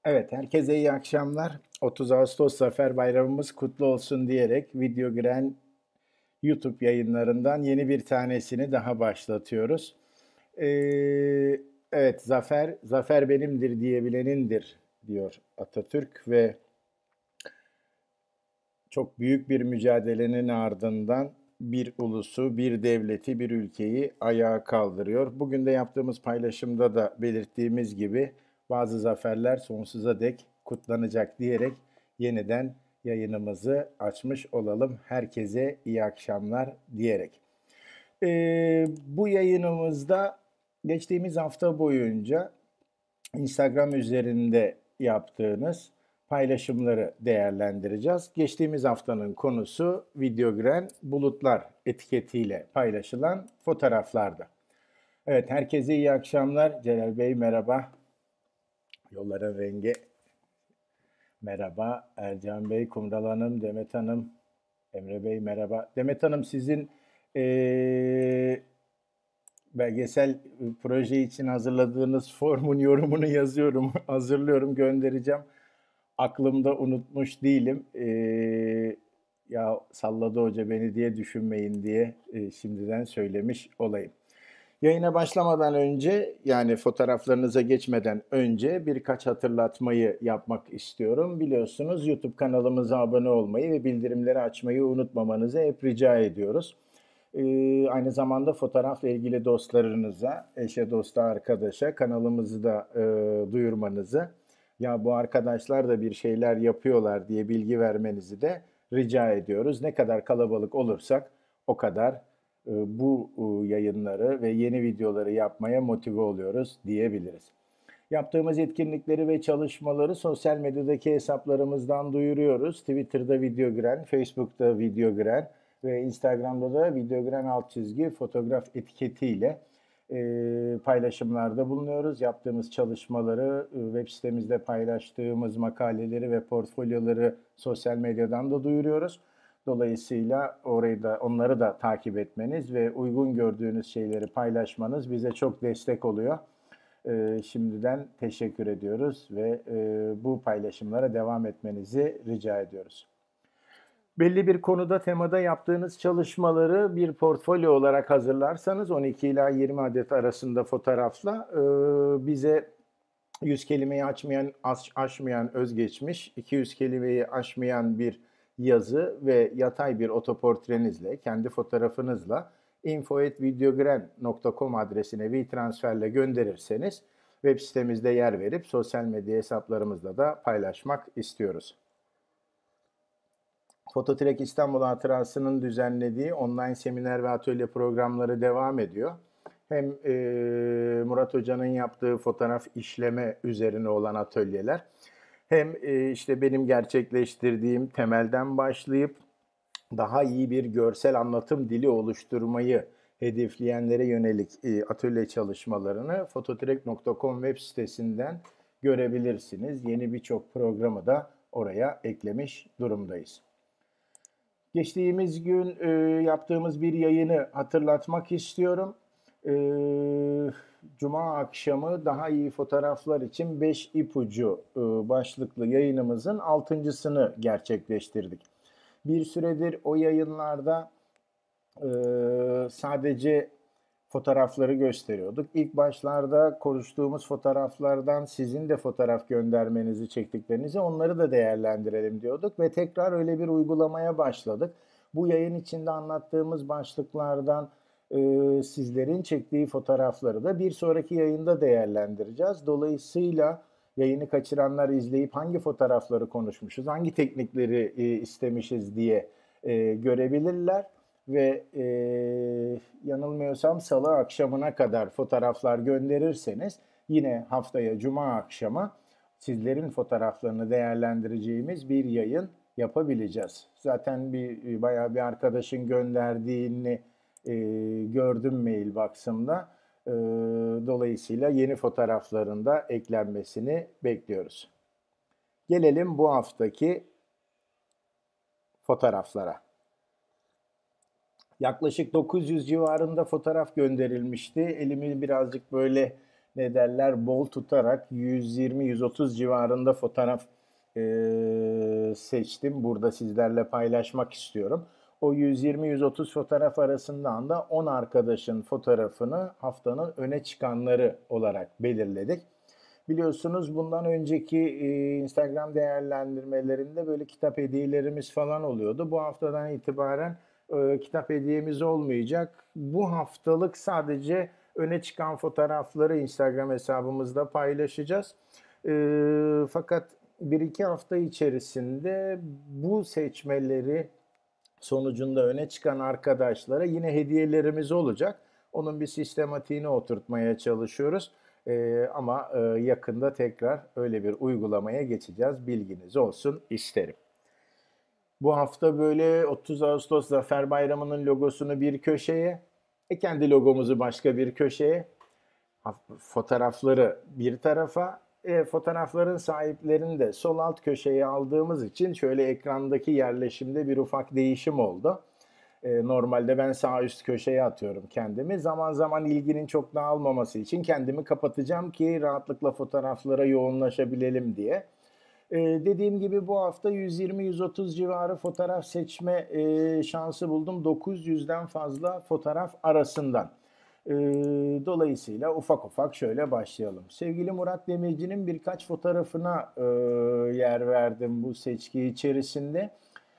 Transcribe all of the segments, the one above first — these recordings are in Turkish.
Evet, herkese iyi akşamlar. 30 Ağustos Zafer Bayramımız kutlu olsun diyerek Videogren YouTube yayınlarından yeni bir tanesini daha başlatıyoruz. Evet, zafer benimdir diyebilenindir diyor Atatürk ve çok büyük bir mücadelenin ardından bir ulusu, bir devleti, bir ülkeyi ayağa kaldırıyor. Bugün de yaptığımız paylaşımda da belirttiğimiz gibi bazı zaferler sonsuza dek kutlanacak diyerek yeniden yayınımızı açmış olalım. Herkese iyi akşamlar diyerek. Bu yayınımızda geçtiğimiz hafta boyunca Instagram üzerinde yaptığınız paylaşımları değerlendireceğiz. Geçtiğimiz haftanın konusu Videogren bulutlar etiketiyle paylaşılan fotoğraflardı. Evet, herkese iyi akşamlar. Celal Bey merhaba. Yolların rengi merhaba. Ercan Bey, Kumral Hanım, Demet Hanım, Emre Bey merhaba. Demet Hanım sizin belgesel proje için hazırladığınız formun yorumunu yazıyorum, hazırlıyorum, göndereceğim. Aklımda unutmuş değilim. Ya salladı hoca beni diye düşünmeyin diye şimdiden söylemiş olayım. Yayına başlamadan önce yani fotoğraflarınıza geçmeden önce birkaç hatırlatmayı yapmak istiyorum. Biliyorsunuz YouTube kanalımıza abone olmayı ve bildirimleri açmayı unutmamanızı hep rica ediyoruz. Aynı zamanda fotoğrafla ilgili dostlarınıza, eşe, dosta, arkadaşa kanalımızı da duyurmanızı, ya bu arkadaşlar da bir şeyler yapıyorlar diye bilgi vermenizi de rica ediyoruz. Ne kadar kalabalık olursak o kadar bu yayınları ve yeni videoları yapmaya motive oluyoruz diyebiliriz. Yaptığımız etkinlikleri ve çalışmaları sosyal medyadaki hesaplarımızdan duyuruyoruz. Twitter'da Videogren, Facebook'ta Videogren ve Instagram'da da Videogren alt çizgi fotoğraf etiketiyle paylaşımlarda bulunuyoruz. Yaptığımız çalışmaları, web sitemizde paylaştığımız makaleleri ve portfolyoları sosyal medyadan da duyuruyoruz. Dolayısıyla onları da takip etmeniz ve uygun gördüğünüz şeyleri paylaşmanız bize çok destek oluyor. Şimdiden teşekkür ediyoruz ve bu paylaşımlara devam etmenizi rica ediyoruz. Belli bir konuda, temada yaptığınız çalışmaları bir portfolyo olarak hazırlarsanız 12 ila 20 adet arasında fotoğrafla bize 100 kelimeyi aşmayan özgeçmiş, 200 kelimeyi aşmayan bir yazı ve yatay bir otoportrenizle, kendi fotoğrafınızla info@videogren.com adresine WeTransfer'le gönderirseniz web sitemizde yer verip sosyal medya hesaplarımızda da paylaşmak istiyoruz. Fototrek İstanbul Hatırası'nın düzenlediği online seminer ve atölye programları devam ediyor. Hem Murat Hoca'nın yaptığı fotoğraf işleme üzerine olan atölyeler, hem işte benim gerçekleştirdiğim temelden başlayıp daha iyi bir görsel anlatım dili oluşturmayı hedefleyenlere yönelik atölye çalışmalarını fototrek.com web sitesinden görebilirsiniz. Yeni birçok programı da oraya eklemiş durumdayız. Geçtiğimiz gün yaptığımız bir yayını hatırlatmak istiyorum. Cuma akşamı daha iyi fotoğraflar için 5 ipucu başlıklı yayınımızın 6.sını gerçekleştirdik. Bir süredir o yayınlarda sadece fotoğrafları gösteriyorduk. İlk başlarda konuştuğumuz fotoğraflardan sizin de fotoğraf göndermenizi, çektiklerinizi, onları da değerlendirelim diyorduk ve tekrar öyle bir uygulamaya başladık. Bu yayın içinde anlattığımız başlıklardan sizlerin çektiği fotoğrafları da bir sonraki yayında değerlendireceğiz. Dolayısıyla yayını kaçıranlar izleyip hangi fotoğrafları konuşmuşuz, hangi teknikleri istemişiz diye görebilirler. Ve yanılmıyorsam salı akşamına kadar fotoğraflar gönderirseniz yine haftaya cuma akşamı sizlerin fotoğraflarını değerlendireceğimiz bir yayın yapabileceğiz. Zaten bayağı bir arkadaşın gönderdiğini gördüm mailbox'ımda. Dolayısıyla yeni fotoğrafların da eklenmesini bekliyoruz. Gelelim bu haftaki fotoğraflara. Yaklaşık 900 civarında fotoğraf gönderilmişti. Elimi birazcık böyle ne derler, bol tutarak 120-130 civarında fotoğraf seçtim. Burada sizlerle paylaşmak istiyorum. O 120-130 fotoğraf arasından da 10 arkadaşın fotoğrafını haftanın öne çıkanları olarak belirledik. Biliyorsunuz bundan önceki Instagram değerlendirmelerinde böyle kitap hediyelerimiz falan oluyordu. Bu haftadan itibaren kitap hediyemiz olmayacak. Bu haftalık sadece öne çıkan fotoğrafları Instagram hesabımızda paylaşacağız. Fakat bir iki hafta içerisinde bu seçmeleri sonucunda öne çıkan arkadaşlara yine hediyelerimiz olacak. Onun bir sistematiğini oturtmaya çalışıyoruz. Ama yakında tekrar öyle bir uygulamaya geçeceğiz. Bilginiz olsun isterim. Bu hafta böyle 30 Ağustos Zafer Bayramı'nın logosunu bir köşeye, kendi logomuzu başka bir köşeye, fotoğrafları bir tarafa, fotoğrafların sahiplerini de sol alt köşeye aldığımız için şöyle ekrandaki yerleşimde bir ufak değişim oldu. Normalde ben sağ üst köşeye atıyorum kendimi. Zaman zaman ilginin çok dağılmaması için kendimi kapatacağım ki rahatlıkla fotoğraflara yoğunlaşabilelim diye. Dediğim gibi bu hafta 120-130 civarı fotoğraf seçme şansı buldum. 900'den fazla fotoğraf arasından. Dolayısıyla ufak ufak şöyle başlayalım. Sevgili Murat Demirci'nin birkaç fotoğrafına yer verdim bu seçki içerisinde.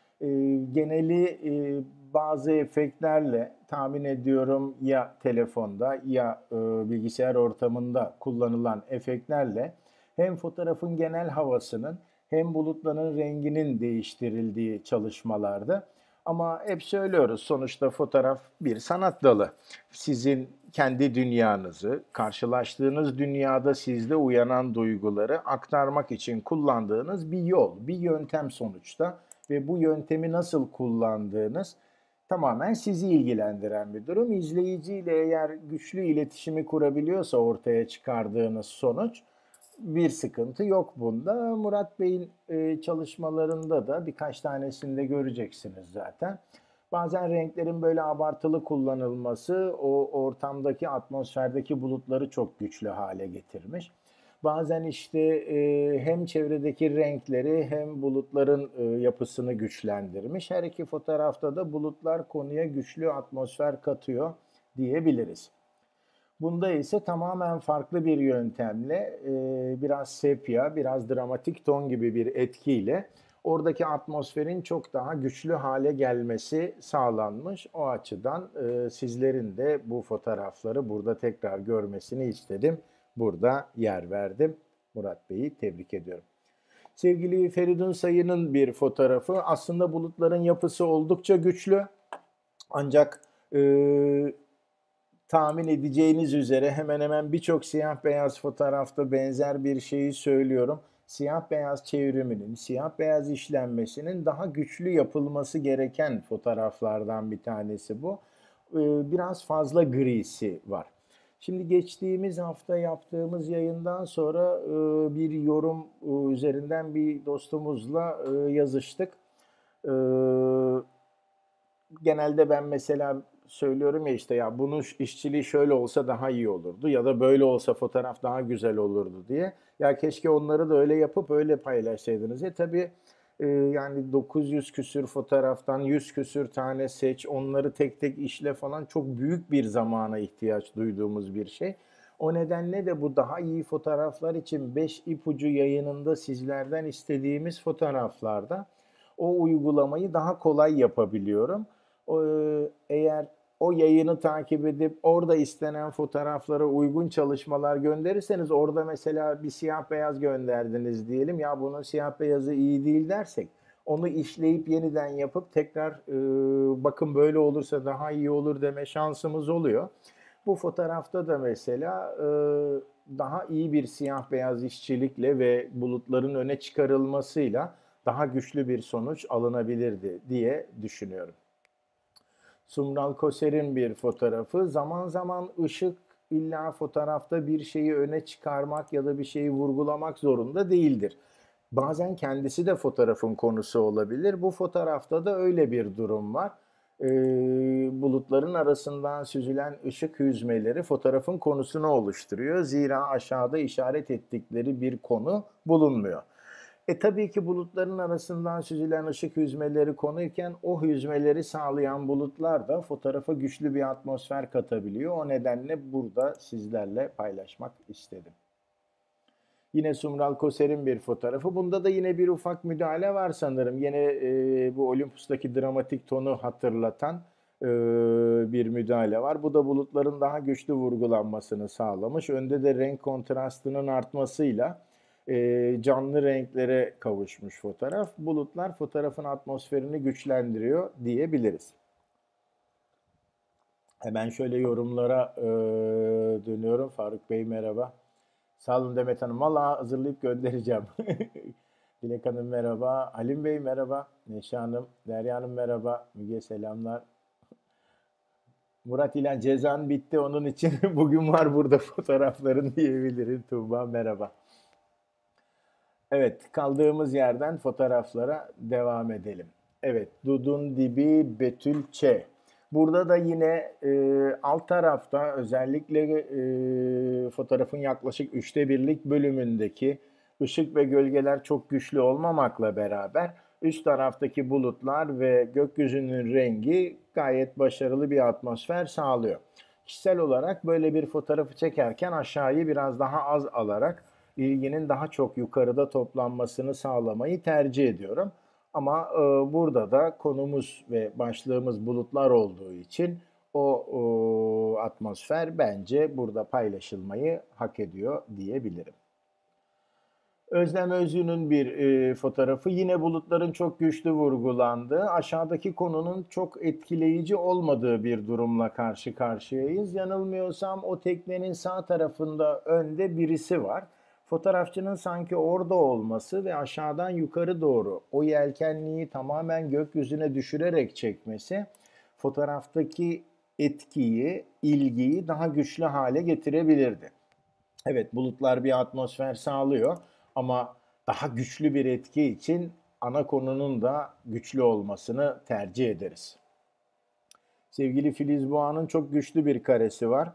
Geneli bazı efektlerle tahmin ediyorum ya telefonda ya bilgisayar ortamında kullanılan efektlerle hem fotoğrafın genel havasının hem bulutların renginin değiştirildiği çalışmalardı. Ama hep söylüyoruz sonuçta fotoğraf bir sanat dalı. Sizin kendi dünyanızı, karşılaştığınız dünyada sizde uyanan duyguları aktarmak için kullandığınız bir yol, bir yöntem sonuçta. Ve bu yöntemi nasıl kullandığınız tamamen sizi ilgilendiren bir durum. İzleyiciyle eğer güçlü iletişimi kurabiliyorsa ortaya çıkardığınız sonuç bir sıkıntı yok bunda. Murat Bey'in çalışmalarında da birkaç tanesinde göreceksiniz zaten. Bazen renklerin böyle abartılı kullanılması o ortamdaki, atmosferdeki bulutları çok güçlü hale getirmiş. Bazen işte hem çevredeki renkleri hem bulutların yapısını güçlendirmiş. Her iki fotoğrafta da bulutlar konuya güçlü atmosfer katıyor diyebiliriz. Bunda ise tamamen farklı bir yöntemle biraz sepya, biraz dramatik ton gibi bir etkiyle oradaki atmosferin çok daha güçlü hale gelmesi sağlanmış. O açıdan sizlerin de bu fotoğrafları burada tekrar görmesini istedim. Burada yer verdim. Murat Bey'i tebrik ediyorum. Sevgili Feridun Sayın'ın bir fotoğrafı. Aslında bulutların yapısı oldukça güçlü. Ancak tahmin edeceğiniz üzere hemen hemen birçok siyah beyaz fotoğrafta benzer bir şeyi söylüyorum. Siyah beyaz çevriminin, siyah beyaz işlenmesinin daha güçlü yapılması gereken fotoğraflardan bir tanesi bu. Biraz fazla grisi var. Şimdi geçtiğimiz hafta yaptığımız yayından sonra bir yorum üzerinden bir dostumuzla yazıştık. Genelde ben mesela söylüyorum ya işte ya bunun işçiliği şöyle olsa daha iyi olurdu ya da böyle olsa fotoğraf daha güzel olurdu diye. Ya keşke onları da öyle yapıp öyle paylaşsaydınız. Tabii yani 900 küsür fotoğraftan 100 küsür tane seç, onları tek tek işle falan çok büyük bir zamana ihtiyaç duyduğumuz bir şey. O nedenle de bu daha iyi fotoğraflar için 5 ipucu yayınında sizlerden istediğimiz fotoğraflarda o uygulamayı daha kolay yapabiliyorum. Eğer o yayını takip edip orada istenen fotoğraflara uygun çalışmalar gönderirseniz orada mesela bir siyah beyaz gönderdiniz diyelim ya bunun siyah beyazı iyi değil dersek onu işleyip yeniden yapıp tekrar bakın böyle olursa daha iyi olur deme şansımız oluyor. Bu fotoğrafta da mesela daha iyi bir siyah beyaz işçilikle ve bulutların öne çıkarılmasıyla daha güçlü bir sonuç alınabilirdi diye düşünüyorum. Sumral Koser'in bir fotoğrafı. Zaman zaman ışık illa fotoğrafta bir şeyi öne çıkarmak ya da bir şeyi vurgulamak zorunda değildir. Bazen kendisi de fotoğrafın konusu olabilir. Bu fotoğrafta da öyle bir durum var. Bulutların arasından süzülen ışık hüzmeleri fotoğrafın konusunu oluşturuyor. Zira aşağıda işaret ettikleri bir konu bulunmuyor. Tabii ki bulutların arasından süzülen ışık hüzmeleri konuyken o hüzmeleri sağlayan bulutlar da fotoğrafa güçlü bir atmosfer katabiliyor. O nedenle burada sizlerle paylaşmak istedim. Yine Sumral Koser'in bir fotoğrafı. Bunda da yine bir ufak müdahale var sanırım. Yine bu Olympus'taki dramatik tonu hatırlatan bir müdahale var. Bu da bulutların daha güçlü vurgulanmasını sağlamış. Önde de renk kontrastının artmasıyla canlı renklere kavuşmuş fotoğraf. Bulutlar fotoğrafın atmosferini güçlendiriyor diyebiliriz. Hemen şöyle yorumlara dönüyorum. Faruk Bey merhaba. Sağ olun Demet Hanım. Valla hazırlayıp göndereceğim. Dilek Hanım merhaba. Halim Bey merhaba. Neşe Hanım, Derya Hanım merhaba. Müge selamlar. Murat İlhan cezan bitti onun için bugün var burada fotoğrafların diyebilirim. Tuğba merhaba. Evet, kaldığımız yerden fotoğraflara devam edelim. Evet, Dudun Dibi Betül Ç. Burada da yine alt tarafta özellikle fotoğrafın yaklaşık 1/3 bölümündeki ışık ve gölgeler çok güçlü olmamakla beraber üst taraftaki bulutlar ve gökyüzünün rengi gayet başarılı bir atmosfer sağlıyor. Kişisel olarak böyle bir fotoğrafı çekerken aşağıyı biraz daha az alarak ilginin daha çok yukarıda toplanmasını sağlamayı tercih ediyorum. Ama burada da konumuz ve başlığımız bulutlar olduğu için o atmosfer bence burada paylaşılmayı hak ediyor diyebilirim. Özlem Özgün'ün bir fotoğrafı yine bulutların çok güçlü vurgulandığı, aşağıdaki konunun çok etkileyici olmadığı bir durumla karşı karşıyayız. Yanılmıyorsam o teknenin sağ tarafında önde birisi var. Fotoğrafçının sanki orada olması ve aşağıdan yukarı doğru o yelkenliği tamamen gökyüzüne düşürerek çekmesi fotoğraftaki etkiyi, ilgiyi daha güçlü hale getirebilirdi. Evet, bulutlar bir atmosfer sağlıyor ama daha güçlü bir etki için ana konunun da güçlü olmasını tercih ederiz. Sevgili Filiz Boğa'nın çok güçlü bir karesi var.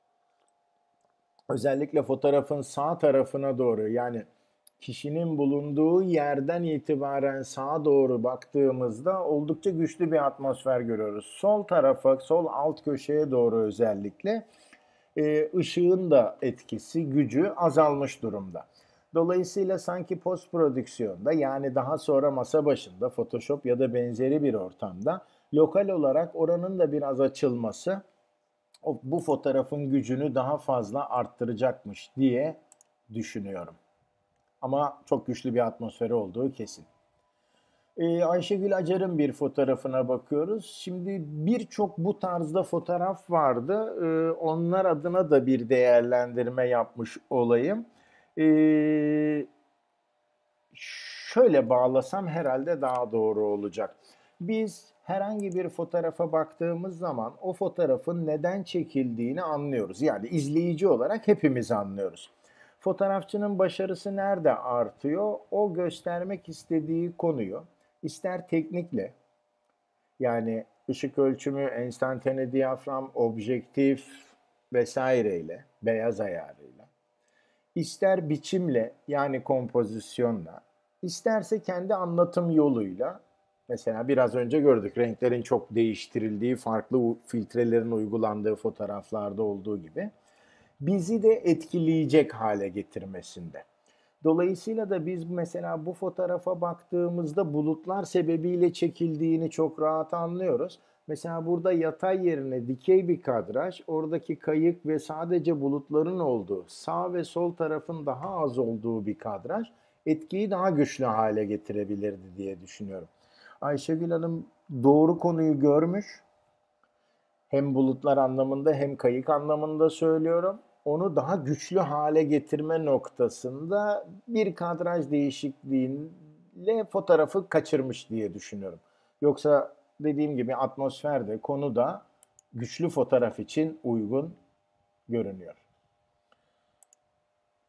Özellikle fotoğrafın sağ tarafına doğru, yani kişinin bulunduğu yerden itibaren sağa doğru baktığımızda oldukça güçlü bir atmosfer görüyoruz. Sol tarafa, sol alt köşeye doğru özellikle ışığın da etkisi, gücü azalmış durumda. Dolayısıyla sanki post prodüksiyonda, yani daha sonra masa başında Photoshop ya da benzeri bir ortamda lokal olarak oranın da biraz açılması bu fotoğrafın gücünü daha fazla arttıracakmış diye düşünüyorum. Ama çok güçlü bir atmosferi olduğu kesin. Ayşegül Acar'ın bir fotoğrafına bakıyoruz. Şimdi birçok bu tarzda fotoğraf vardı. Onlar adına da bir değerlendirme yapmış olayım. Şöyle bağlasam herhalde daha doğru olacak. Biz herhangi bir fotoğrafa baktığımız zaman o fotoğrafın neden çekildiğini anlıyoruz. Yani izleyici olarak hepimiz anlıyoruz. Fotoğrafçının başarısı nerede artıyor? O göstermek istediği konuyu ister teknikle, yani ışık ölçümü, enstantane diyafram, objektif vesaireyle, beyaz ayarıyla, ister biçimle, yani kompozisyonla, isterse kendi anlatım yoluyla, mesela biraz önce gördük renklerin çok değiştirildiği, farklı filtrelerin uygulandığı fotoğraflarda olduğu gibi, bizi de etkileyecek hale getirmesinde. Dolayısıyla da biz mesela bu fotoğrafa baktığımızda bulutlar sebebiyle çekildiğini çok rahat anlıyoruz. Mesela burada yatay yerine dikey bir kadraj, oradaki kayık ve sadece bulutların olduğu, sağ ve sol tarafın daha az olduğu bir kadraj etkiyi daha güçlü hale getirebilirdi diye düşünüyorum. Ayşegül Hanım doğru konuyu görmüş. Hem bulutlar anlamında hem kayık anlamında söylüyorum. Onu daha güçlü hale getirme noktasında bir kadraj değişikliğiyle fotoğrafı kaçırmış diye düşünüyorum. Yoksa dediğim gibi atmosferde, konu da güçlü fotoğraf için uygun görünüyor.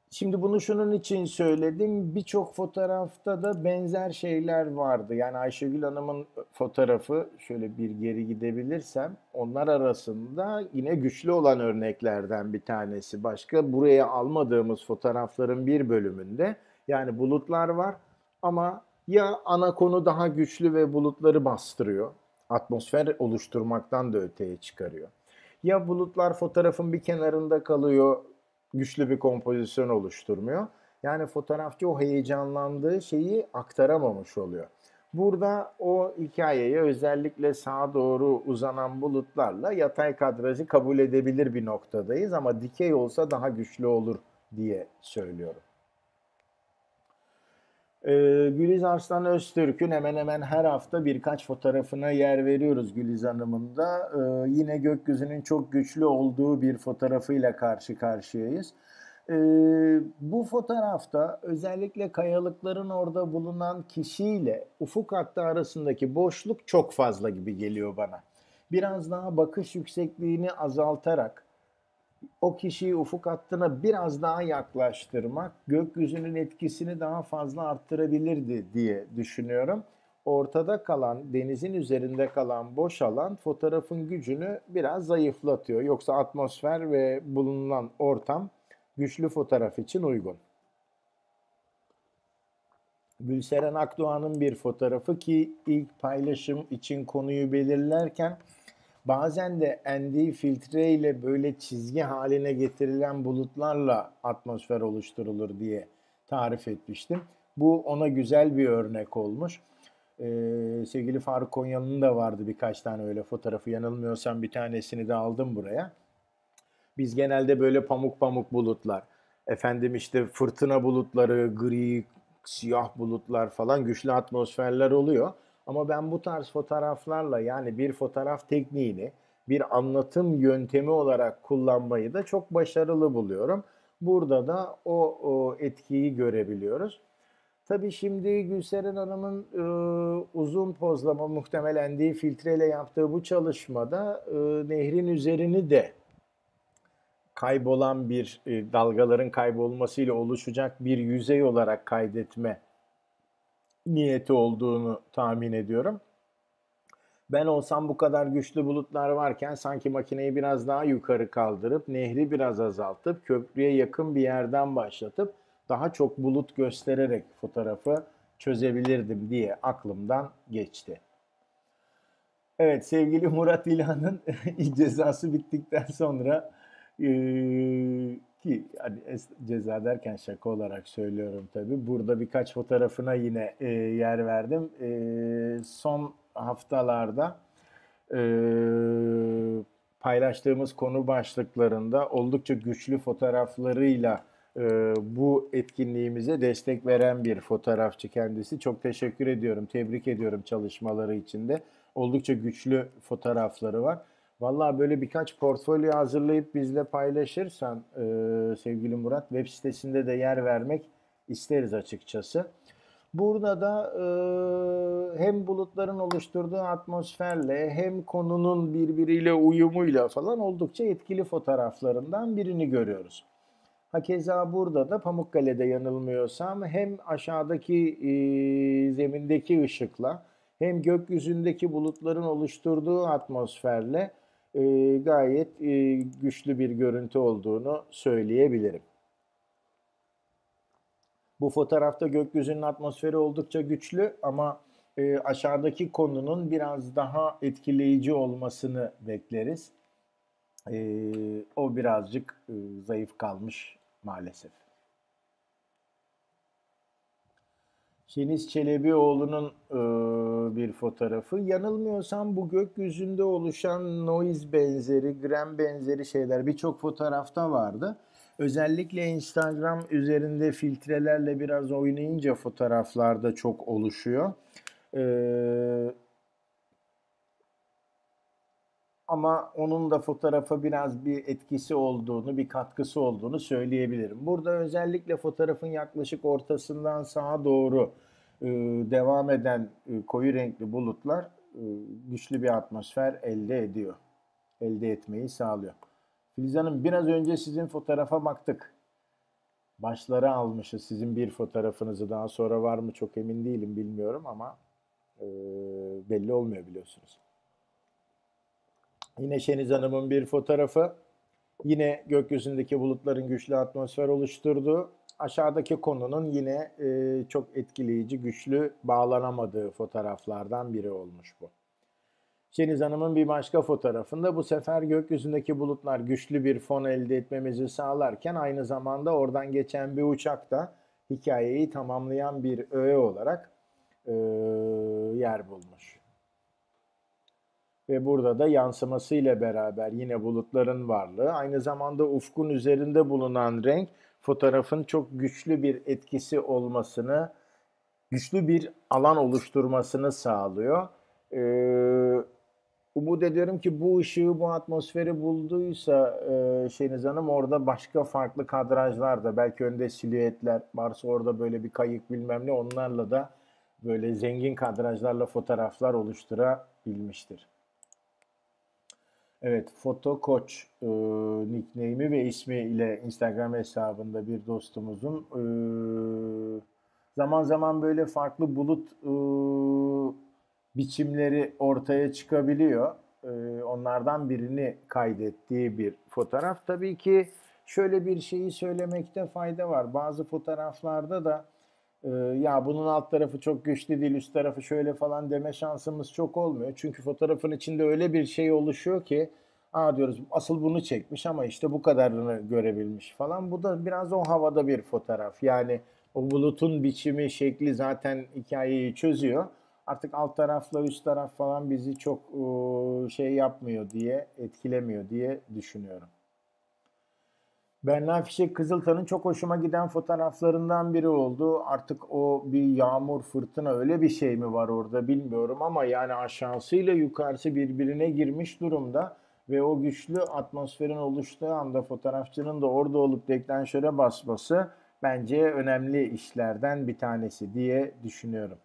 Şimdi bunu şunun için söyledim. Birçok fotoğrafta da benzer şeyler vardı. Yani Ayşegül Hanım'ın fotoğrafı şöyle bir geri gidebilirsem onlar arasında yine güçlü olan örneklerden bir tanesi. Başka buraya almadığımız fotoğrafların bir bölümünde yani bulutlar var ama ya ana konu daha güçlü ve bulutları bastırıyor. Atmosfer oluşturmaktan da öteye çıkarıyor. Ya bulutlar fotoğrafın bir kenarında kalıyor, güçlü bir kompozisyon oluşturmuyor. Yani fotoğrafçı o heyecanlandığı şeyi aktaramamış oluyor. Burada o hikayeyi özellikle sağa doğru uzanan bulutlarla yatay kadrajı kabul edebilir bir noktadayız ama dikey olsa daha güçlü olur diye söylüyorum. Güliz Arslan Öztürk'ün hemen hemen her hafta birkaç fotoğrafına yer veriyoruz Güliz Hanım'ın da. Yine gökyüzünün çok güçlü olduğu bir fotoğrafıyla karşı karşıyayız. Bu fotoğrafta özellikle kayalıkların orada bulunan kişiyle ufuk hattı arasındaki boşluk çok fazla gibi geliyor bana. Biraz daha bakış yüksekliğini azaltarak o kişiyi ufuk hattına biraz daha yaklaştırmak gökyüzünün etkisini daha fazla arttırabilirdi diye düşünüyorum. Ortada kalan, denizin üzerinde kalan boş alan fotoğrafın gücünü biraz zayıflatıyor. Yoksa atmosfer ve bulunan ortam güçlü fotoğraf için uygun. Gülseren Akdoğan'ın bir fotoğrafı ki ilk paylaşım için konuyu belirlerken bazen de ND filtre ile böyle çizgi haline getirilen bulutlarla atmosfer oluşturulur diye tarif etmiştim. Bu ona güzel bir örnek olmuş. Sevgili Faruk Konyalı'nın da vardı birkaç tane öyle fotoğrafı. Yanılmıyorsam bir tanesini de aldım buraya. Biz genelde böyle pamuk pamuk bulutlar, efendim işte fırtına bulutları, gri, siyah bulutlar falan güçlü atmosferler oluyor. Ama ben bu tarz fotoğraflarla yani bir fotoğraf tekniğini bir anlatım yöntemi olarak kullanmayı da çok başarılı buluyorum. Burada da o etkiyi görebiliyoruz. Tabii şimdi Gülseren Hanım'ın uzun pozlama muhtemelen değil filtreyle yaptığı bu çalışmada nehrin üzerini de kaybolan bir dalgaların kaybolmasıyla oluşacak bir yüzey olarak kaydetme niyeti olduğunu tahmin ediyorum. Ben olsam bu kadar güçlü bulutlar varken sanki makineyi biraz daha yukarı kaldırıp nehri biraz azaltıp köprüye yakın bir yerden başlatıp daha çok bulut göstererek fotoğrafı çözebilirdim diye aklımdan geçti. Evet, sevgili Murat İlhan'ın cezası bittikten sonra ki hani ceza derken şaka olarak söylüyorum tabii. Burada birkaç fotoğrafına yine yer verdim. Son haftalarda e, paylaştığımız konu başlıklarında oldukça güçlü fotoğraflarıyla bu etkinliğimize destek veren bir fotoğrafçı kendisi. Çok teşekkür ediyorum, tebrik ediyorum çalışmaları için de. Oldukça güçlü fotoğrafları var. Vallahi böyle birkaç portfolyo hazırlayıp bizle paylaşırsan sevgili Murat, web sitesinde de yer vermek isteriz açıkçası. Burada da hem bulutların oluşturduğu atmosferle hem konunun birbiriyle uyumuyla falan oldukça etkili fotoğraflarından birini görüyoruz. Hakeza burada da Pamukkale'de yanılmıyorsam hem aşağıdaki zemindeki ışıkla hem gökyüzündeki bulutların oluşturduğu atmosferle gayet güçlü bir görüntü olduğunu söyleyebilirim. Bu fotoğrafta gökyüzünün atmosferi oldukça güçlü ama aşağıdaki konunun biraz daha etkileyici olmasını bekleriz. O birazcık zayıf kalmış maalesef. Şeniz Çelebioğlu'nun bir fotoğrafı. Yanılmıyorsam bu gökyüzünde oluşan noise benzeri, gram benzeri şeyler birçok fotoğrafta vardı. Özellikle Instagram üzerinde filtrelerle biraz oynayınca fotoğraflarda çok oluşuyor. Ama onun da fotoğrafa biraz bir etkisi olduğunu, bir katkısı olduğunu söyleyebilirim. Burada özellikle fotoğrafın yaklaşık ortasından sağa doğru devam eden koyu renkli bulutlar güçlü bir atmosfer elde ediyor. Elde etmeyi sağlıyor. Filiz Hanım biraz önce sizin fotoğrafa baktık. Başları almışız sizin bir fotoğrafınızı. Daha sonra var mı çok emin değilim, bilmiyorum ama e, belli olmuyor biliyorsunuz. Yine Şeniz Hanım'ın bir fotoğrafı. Yine gökyüzündeki bulutların güçlü atmosfer oluşturduğu. Aşağıdaki konunun yine çok etkileyici, güçlü bağlanamadığı fotoğraflardan biri olmuş bu. Şeniz Hanım'ın bir başka fotoğrafında bu sefer gökyüzündeki bulutlar güçlü bir fon elde etmemizi sağlarken aynı zamanda oradan geçen bir uçak da hikayeyi tamamlayan bir öğe olarak e, yer bulmuş. Ve burada da yansımasıyla beraber yine bulutların varlığı, aynı zamanda ufkun üzerinde bulunan renk fotoğrafın çok güçlü bir etkisi olmasını, güçlü bir alan oluşturmasını sağlıyor. Umut ediyorum ki bu ışığı, bu atmosferi bulduysa Şeniz Hanım, orada başka farklı kadrajlar da, belki önde silüetler varsa orada böyle bir kayık bilmem ne, onlarla da böyle zengin kadrajlarla fotoğraflar oluşturabilmiştir. Evet, Foto Koç nickname'i ve ismi ile Instagram hesabında bir dostumuzun zaman zaman böyle farklı bulut biçimleri ortaya çıkabiliyor. Onlardan birini kaydettiği bir fotoğraf. Tabii ki şöyle bir şeyi söylemekte fayda var. Bazı fotoğraflarda da ya bunun alt tarafı çok güçlü değil, üst tarafı şöyle falan deme şansımız çok olmuyor. Çünkü fotoğrafın içinde öyle bir şey oluşuyor ki, aa diyoruz, asıl bunu çekmiş ama işte bu kadarını görebilmiş falan. Bu da biraz o havada bir fotoğraf. Yani o bulutun biçimi, şekli zaten hikayeyi çözüyor. Artık alt tarafla üst taraf falan bizi çok şey yapmıyor diye, etkilemiyor diye düşünüyorum. Berna Fişek Kızıltan'ın çok hoşuma giden fotoğraflarından biri oldu. Artık o bir yağmur, fırtına, öyle bir şey mi var orada bilmiyorum ama yani aşağısıyla yukarısı birbirine girmiş durumda ve o güçlü atmosferin oluştuğu anda fotoğrafçının da orada olup deklanşöre basması bence önemli işlerden bir tanesi diye düşünüyorum.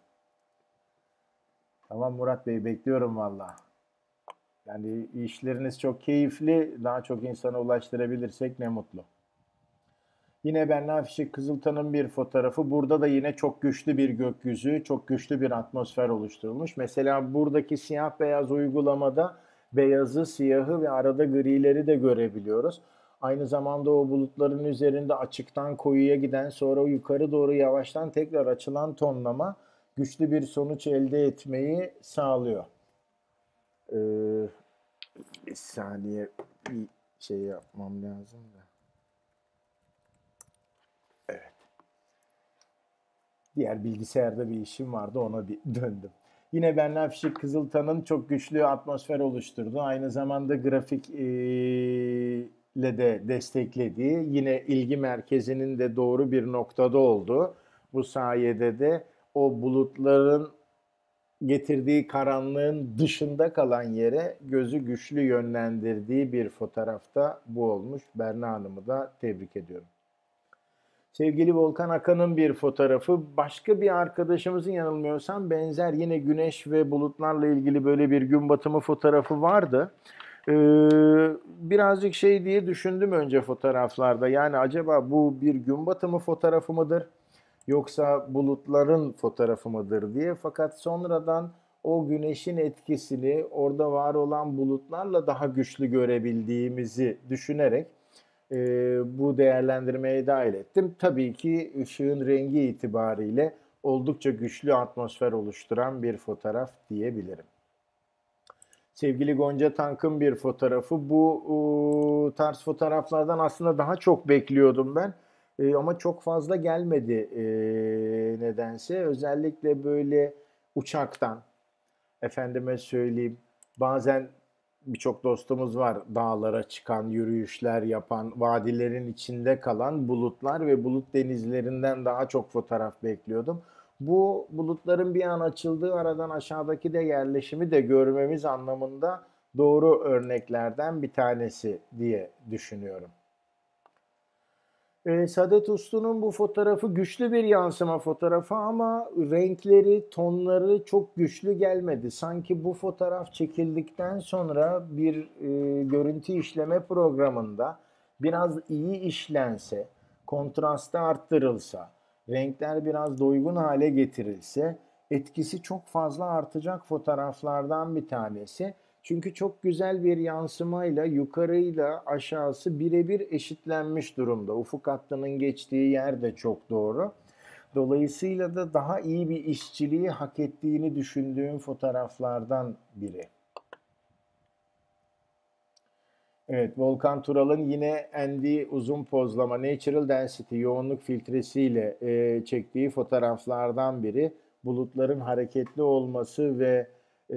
Tamam Murat Bey, bekliyorum valla. Yani işleriniz çok keyifli. Daha çok insana ulaştırabilirsek ne mutlu. Yine Berna Fişek Kızıltan'ın bir fotoğrafı. Burada da yine çok güçlü bir gökyüzü, çok güçlü bir atmosfer oluşturulmuş. Mesela buradaki siyah beyaz uygulamada beyazı, siyahı ve arada grileri de görebiliyoruz. Aynı zamanda o bulutların üzerinde açıktan koyuya giden, sonra yukarı doğru yavaştan tekrar açılan tonlama güçlü bir sonuç elde etmeyi sağlıyor. Ee, Bir saniye, bir şey yapmam lazım da. Evet. Diğer bilgisayarda bir işim vardı, ona bir döndüm. Yine Berna Fişek Kızıltan'ın çok güçlü atmosfer oluşturduğu, aynı zamanda grafik ile de desteklediği, yine ilgi merkezinin de doğru bir noktada olduğu, bu sayede de o bulutların getirdiği karanlığın dışında kalan yere gözü güçlü yönlendirdiği bir fotoğrafta bu olmuş. Berna Hanım'ı da tebrik ediyorum. Sevgili Volkan Akan'ın bir fotoğrafı. Başka bir arkadaşımızın, yanılmıyorsam, benzer yine güneş ve bulutlarla ilgili böyle bir gün batımı fotoğrafı vardı. Ee, Birazcık şey diye düşündüm önce fotoğraflarda. Yani acaba bu bir gün batımı fotoğrafı mıdır? Yoksa bulutların fotoğrafı mıdır diye. Fakat sonradan o güneşin etkisini orada var olan bulutlarla daha güçlü görebildiğimizi düşünerek bu değerlendirmeye dahil ettim. Tabii ki ışığın rengi itibariyle oldukça güçlü atmosfer oluşturan bir fotoğraf diyebilirim. Sevgili Gonca Tank'ın bir fotoğrafı. Bu tarz fotoğraflardan aslında daha çok bekliyordum ben. Ama çok fazla gelmedi nedense. Özellikle böyle uçaktan, efendime söyleyeyim, bazen birçok dostumuz var dağlara çıkan, yürüyüşler yapan, vadilerin içinde kalan bulutlar ve bulut denizlerinden daha çok fotoğraf bekliyordum. Bu bulutların bir an açıldığı aradan aşağıdaki de yerleşimi de görmemiz anlamında doğru örneklerden bir tanesi diye düşünüyorum. Saadet Uslu'nun bu fotoğrafı güçlü bir yansıma fotoğrafı ama renkleri, tonları çok güçlü gelmedi. Sanki bu fotoğraf çekildikten sonra bir görüntü işleme programında biraz iyi işlense, kontrastı arttırılsa, renkler biraz doygun hale getirilse etkisi çok fazla artacak fotoğraflardan bir tanesi. Çünkü çok güzel bir yansımayla yukarıyla aşağısı birebir eşitlenmiş durumda. Ufuk hattının geçtiği yer de çok doğru. Dolayısıyla da daha iyi bir işçiliği hak ettiğini düşündüğüm fotoğraflardan biri. Evet, Volkan Tural'ın yine ND uzun pozlama Natural Density yoğunluk filtresiyle çektiği fotoğraflardan biri. Bulutların hareketli olması ve e,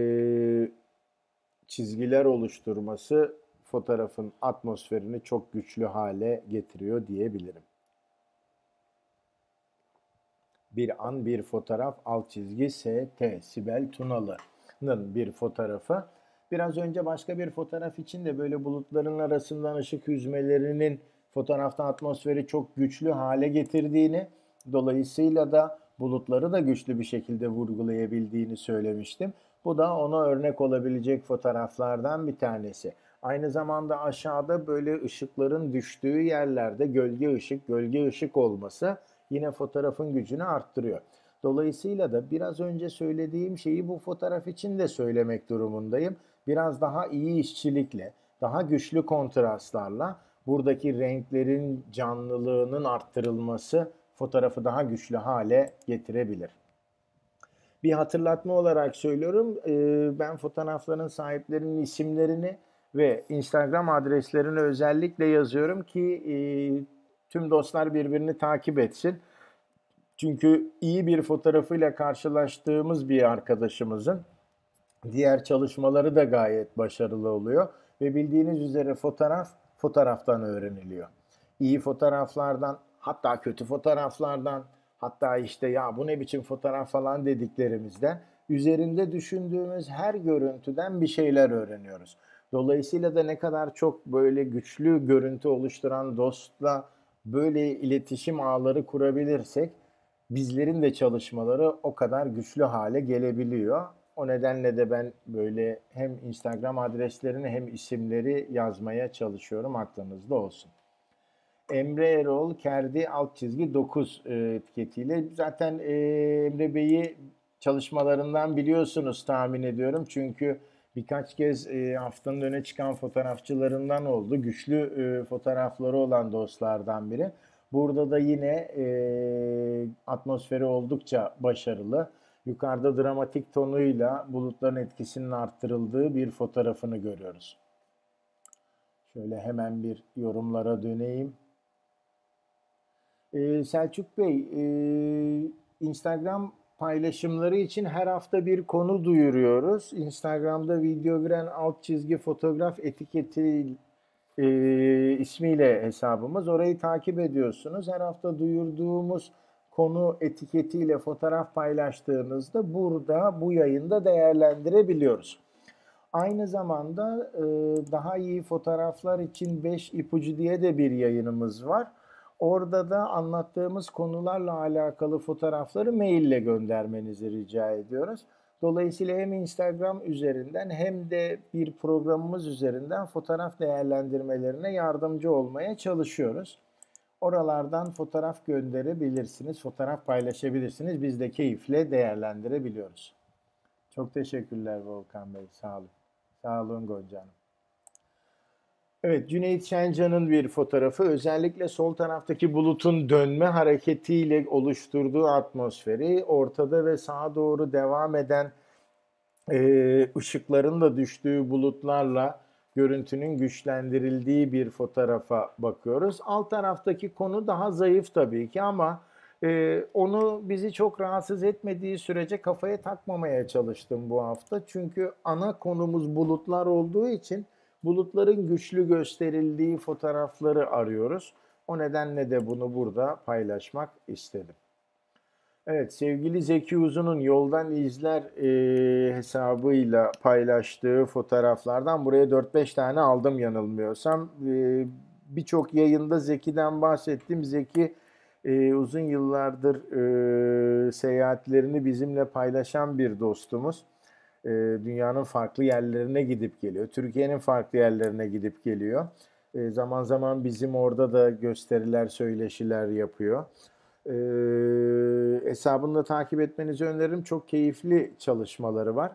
çizgiler oluşturması fotoğrafın atmosferini çok güçlü hale getiriyor diyebilirim. Bir an bir fotoğraf alt çizgi ST Sibel Tunalı'nın bir fotoğrafı. Biraz önce başka bir fotoğraf için de böyle bulutların arasından ışık hüzmelerinin fotoğrafta atmosferi çok güçlü hale getirdiğini, dolayısıyla da bulutları da güçlü bir şekilde vurgulayabildiğini söylemiştim. Bu da ona örnek olabilecek fotoğraflardan bir tanesi. Aynı zamanda aşağıda böyle ışıkların düştüğü yerlerde gölge ışık olması yine fotoğrafın gücünü arttırıyor. Dolayısıyla da biraz önce söylediğim şeyi bu fotoğraf için de söylemek durumundayım. Biraz daha iyi işçilikle, daha güçlü kontrastlarla buradaki renklerin canlılığının arttırılması fotoğrafı daha güçlü hale getirebilir. Bir hatırlatma olarak söylüyorum. Ben fotoğrafların sahiplerinin isimlerini ve Instagram adreslerini özellikle yazıyorum ki tüm dostlar birbirini takip etsin. Çünkü iyi bir fotoğrafıyla karşılaştığımız bir arkadaşımızın diğer çalışmaları da gayet başarılı oluyor. Ve bildiğiniz üzere fotoğraftan öğreniliyor. İyi fotoğraflardan, hatta kötü fotoğraflardan, hatta işte ya bu ne biçim fotoğraf falan dediklerimizden, üzerinde düşündüğümüz her görüntüden bir şeyler öğreniyoruz. Dolayısıyla da ne kadar çok böyle güçlü görüntü oluşturan dostla böyle iletişim ağları kurabilirsek bizlerin de çalışmaları o kadar güçlü hale gelebiliyor. O nedenle de ben böyle hem Instagram adreslerini hem isimleri yazmaya çalışıyorum, aklınızda olsun. Emre Erol Kerdi alt çizgi 9 etiketiyle. Zaten Emre Bey'i çalışmalarından biliyorsunuz tahmin ediyorum. Çünkü birkaç kez haftanın öne çıkan fotoğrafçılarından oldu. Güçlü fotoğrafları olan dostlardan biri. Burada da yine atmosferi oldukça başarılı. Yukarıda dramatik tonuyla bulutların etkisinin arttırıldığı bir fotoğrafını görüyoruz. Şöyle hemen bir yorumlara döneyim. Selçuk Bey, Instagram paylaşımları için her hafta bir konu duyuruyoruz. Instagram'da Videoviren alt çizgi fotoğraf etiketi ismiyle hesabımız. Orayı takip ediyorsunuz. Her hafta duyurduğumuz konu etiketiyle fotoğraf paylaştığınızda burada bu yayında değerlendirebiliyoruz. Aynı zamanda daha iyi fotoğraflar için 5 ipucu diye de bir yayınımız var. Orada da anlattığımız konularla alakalı fotoğrafları maille göndermenizi rica ediyoruz. Dolayısıyla hem Instagram üzerinden hem de bir programımız üzerinden fotoğraf değerlendirmelerine yardımcı olmaya çalışıyoruz. Oralardan fotoğraf gönderebilirsiniz, fotoğraf paylaşabilirsiniz. Biz de keyifle değerlendirebiliyoruz. Çok teşekkürler Volkan Bey, sağ olun. Sağ olun Gonca Hanım. Evet, Cüneyt Şencan'ın bir fotoğrafı özellikle sol taraftaki bulutun dönme hareketiyle oluşturduğu atmosferi, ortada ve sağa doğru devam eden ışıkların da düştüğü bulutlarla görüntünün güçlendirildiği bir fotoğrafa bakıyoruz. Alt taraftaki konu daha zayıf tabii ki ama onu bizi çok rahatsız etmediği sürece kafaya takmamaya çalıştım bu hafta. Çünkü ana konumuz bulutlar olduğu için bulutların güçlü gösterildiği fotoğrafları arıyoruz. O nedenle de bunu burada paylaşmak istedim. Evet, sevgili Zeki Uzun'un Yoldan İzler hesabıyla paylaştığı fotoğraflardan buraya 4-5 tane aldım yanılmıyorsam. Birçok yayında Zeki'den bahsettim. Zeki uzun yıllardır seyahatlerini bizimle paylaşan bir dostumuz. Dünyanın farklı yerlerine gidip geliyor. Türkiye'nin farklı yerlerine gidip geliyor. Zaman zaman bizim orada da gösteriler, söyleşiler yapıyor. Hesabını da takip etmenizi öneririm. Çok keyifli çalışmaları var.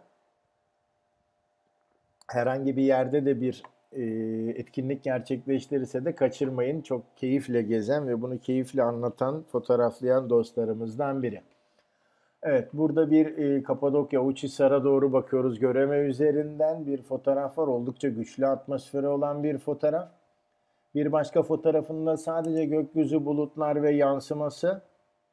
Herhangi bir yerde de bir etkinlik gerçekleştirirse de kaçırmayın. Çok keyifle gezen ve bunu keyifle anlatan, fotoğraflayan dostlarımızdan biri. Evet, burada bir Kapadokya Uçhisar'a doğru bakıyoruz. Göreme üzerinden bir fotoğraf var. Oldukça güçlü atmosferi olan bir fotoğraf. Bir başka fotoğrafında sadece gökyüzü, bulutlar ve yansıması.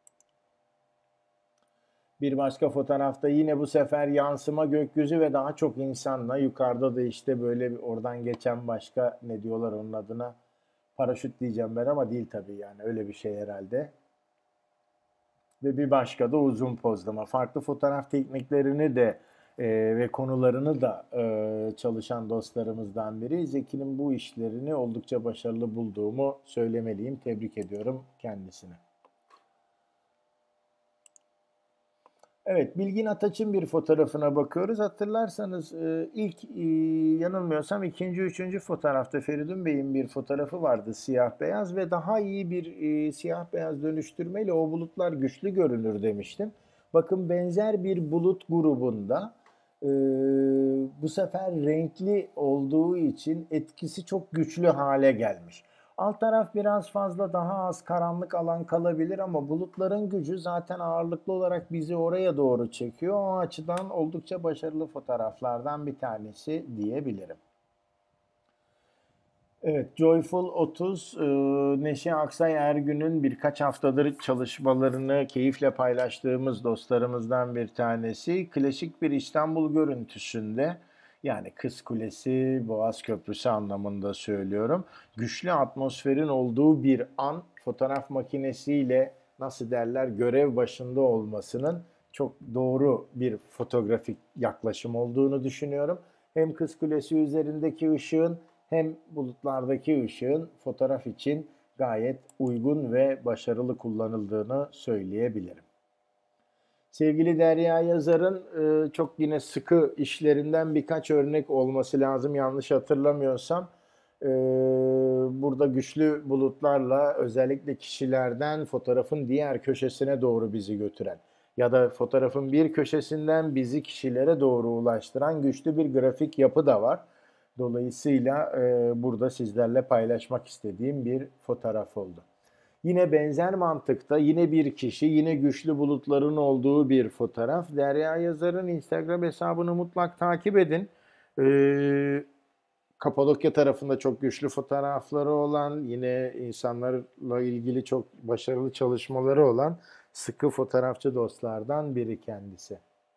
Bir başka fotoğrafta yine bu sefer yansıma, gökyüzü ve daha çok insanla. Yukarıda da işte böyle oradan geçen başka, ne diyorlar onun adına? Paraşüt diyeceğim ben ama değil tabii, yani öyle bir şey herhalde. Ve bir başka da uzun pozlama. Farklı fotoğraf tekniklerini de ve konularını da çalışan dostlarımızdan biri. Zeki'nin bu işlerini oldukça başarılı bulduğumu söylemeliyim. Tebrik ediyorum kendisine. Evet, Bilgin Ataç'ın bir fotoğrafına bakıyoruz. Hatırlarsanız ilk yanılmıyorsam ikinci, üçüncü fotoğrafta Feridun Bey'in bir fotoğrafı vardı, siyah beyaz, ve daha iyi bir siyah beyaz dönüştürmeyle o bulutlar güçlü görünür demiştim. Bakın, benzer bir bulut grubunda e, bu sefer renkli olduğu için etkisi çok güçlü hale gelmiş. Alt taraf biraz fazla daha az karanlık alan kalabilir ama bulutların gücü zaten ağırlıklı olarak bizi oraya doğru çekiyor. O açıdan oldukça başarılı fotoğraflardan bir tanesi diyebilirim. Evet, Joyful 30, Neşe Aksay Ergün'ün birkaç haftadır çalışmalarını keyifle paylaştığımız dostlarımızdan bir tanesi. Klasik bir İstanbul görüntüsünde, yani Kız Kulesi, Boğaz Köprüsü anlamında söylüyorum. Güçlü atmosferin olduğu bir an, fotoğraf makinesiyle, nasıl derler, görev başında olmasının çok doğru bir fotoğrafik yaklaşım olduğunu düşünüyorum. Hem Kız Kulesi üzerindeki ışığın hem bulutlardaki ışığın fotoğraf için gayet uygun ve başarılı kullanıldığını söyleyebilirim. Sevgili Derya Yazar'ın çok yine sıkı işlerinden birkaç örnek olması lazım, yanlış hatırlamıyorsam. Burada güçlü bulutlarla özellikle kişilerden fotoğrafın diğer köşesine doğru bizi götüren ya da fotoğrafın bir köşesinden bizi kişilere doğru ulaştıran güçlü bir grafik yapı da var. Dolayısıyla burada sizlerle paylaşmak istediğim bir fotoğraf oldu. Yine benzer mantıkta, yine bir kişi, yine güçlü bulutların olduğu bir fotoğraf. Derya Yazar'ın Instagram hesabını mutlak takip edin. Kapadokya tarafında çok güçlü fotoğrafları olan, yine insanlarla ilgili çok başarılı çalışmaları olan sıkı fotoğrafçı dostlardan biri kendisi.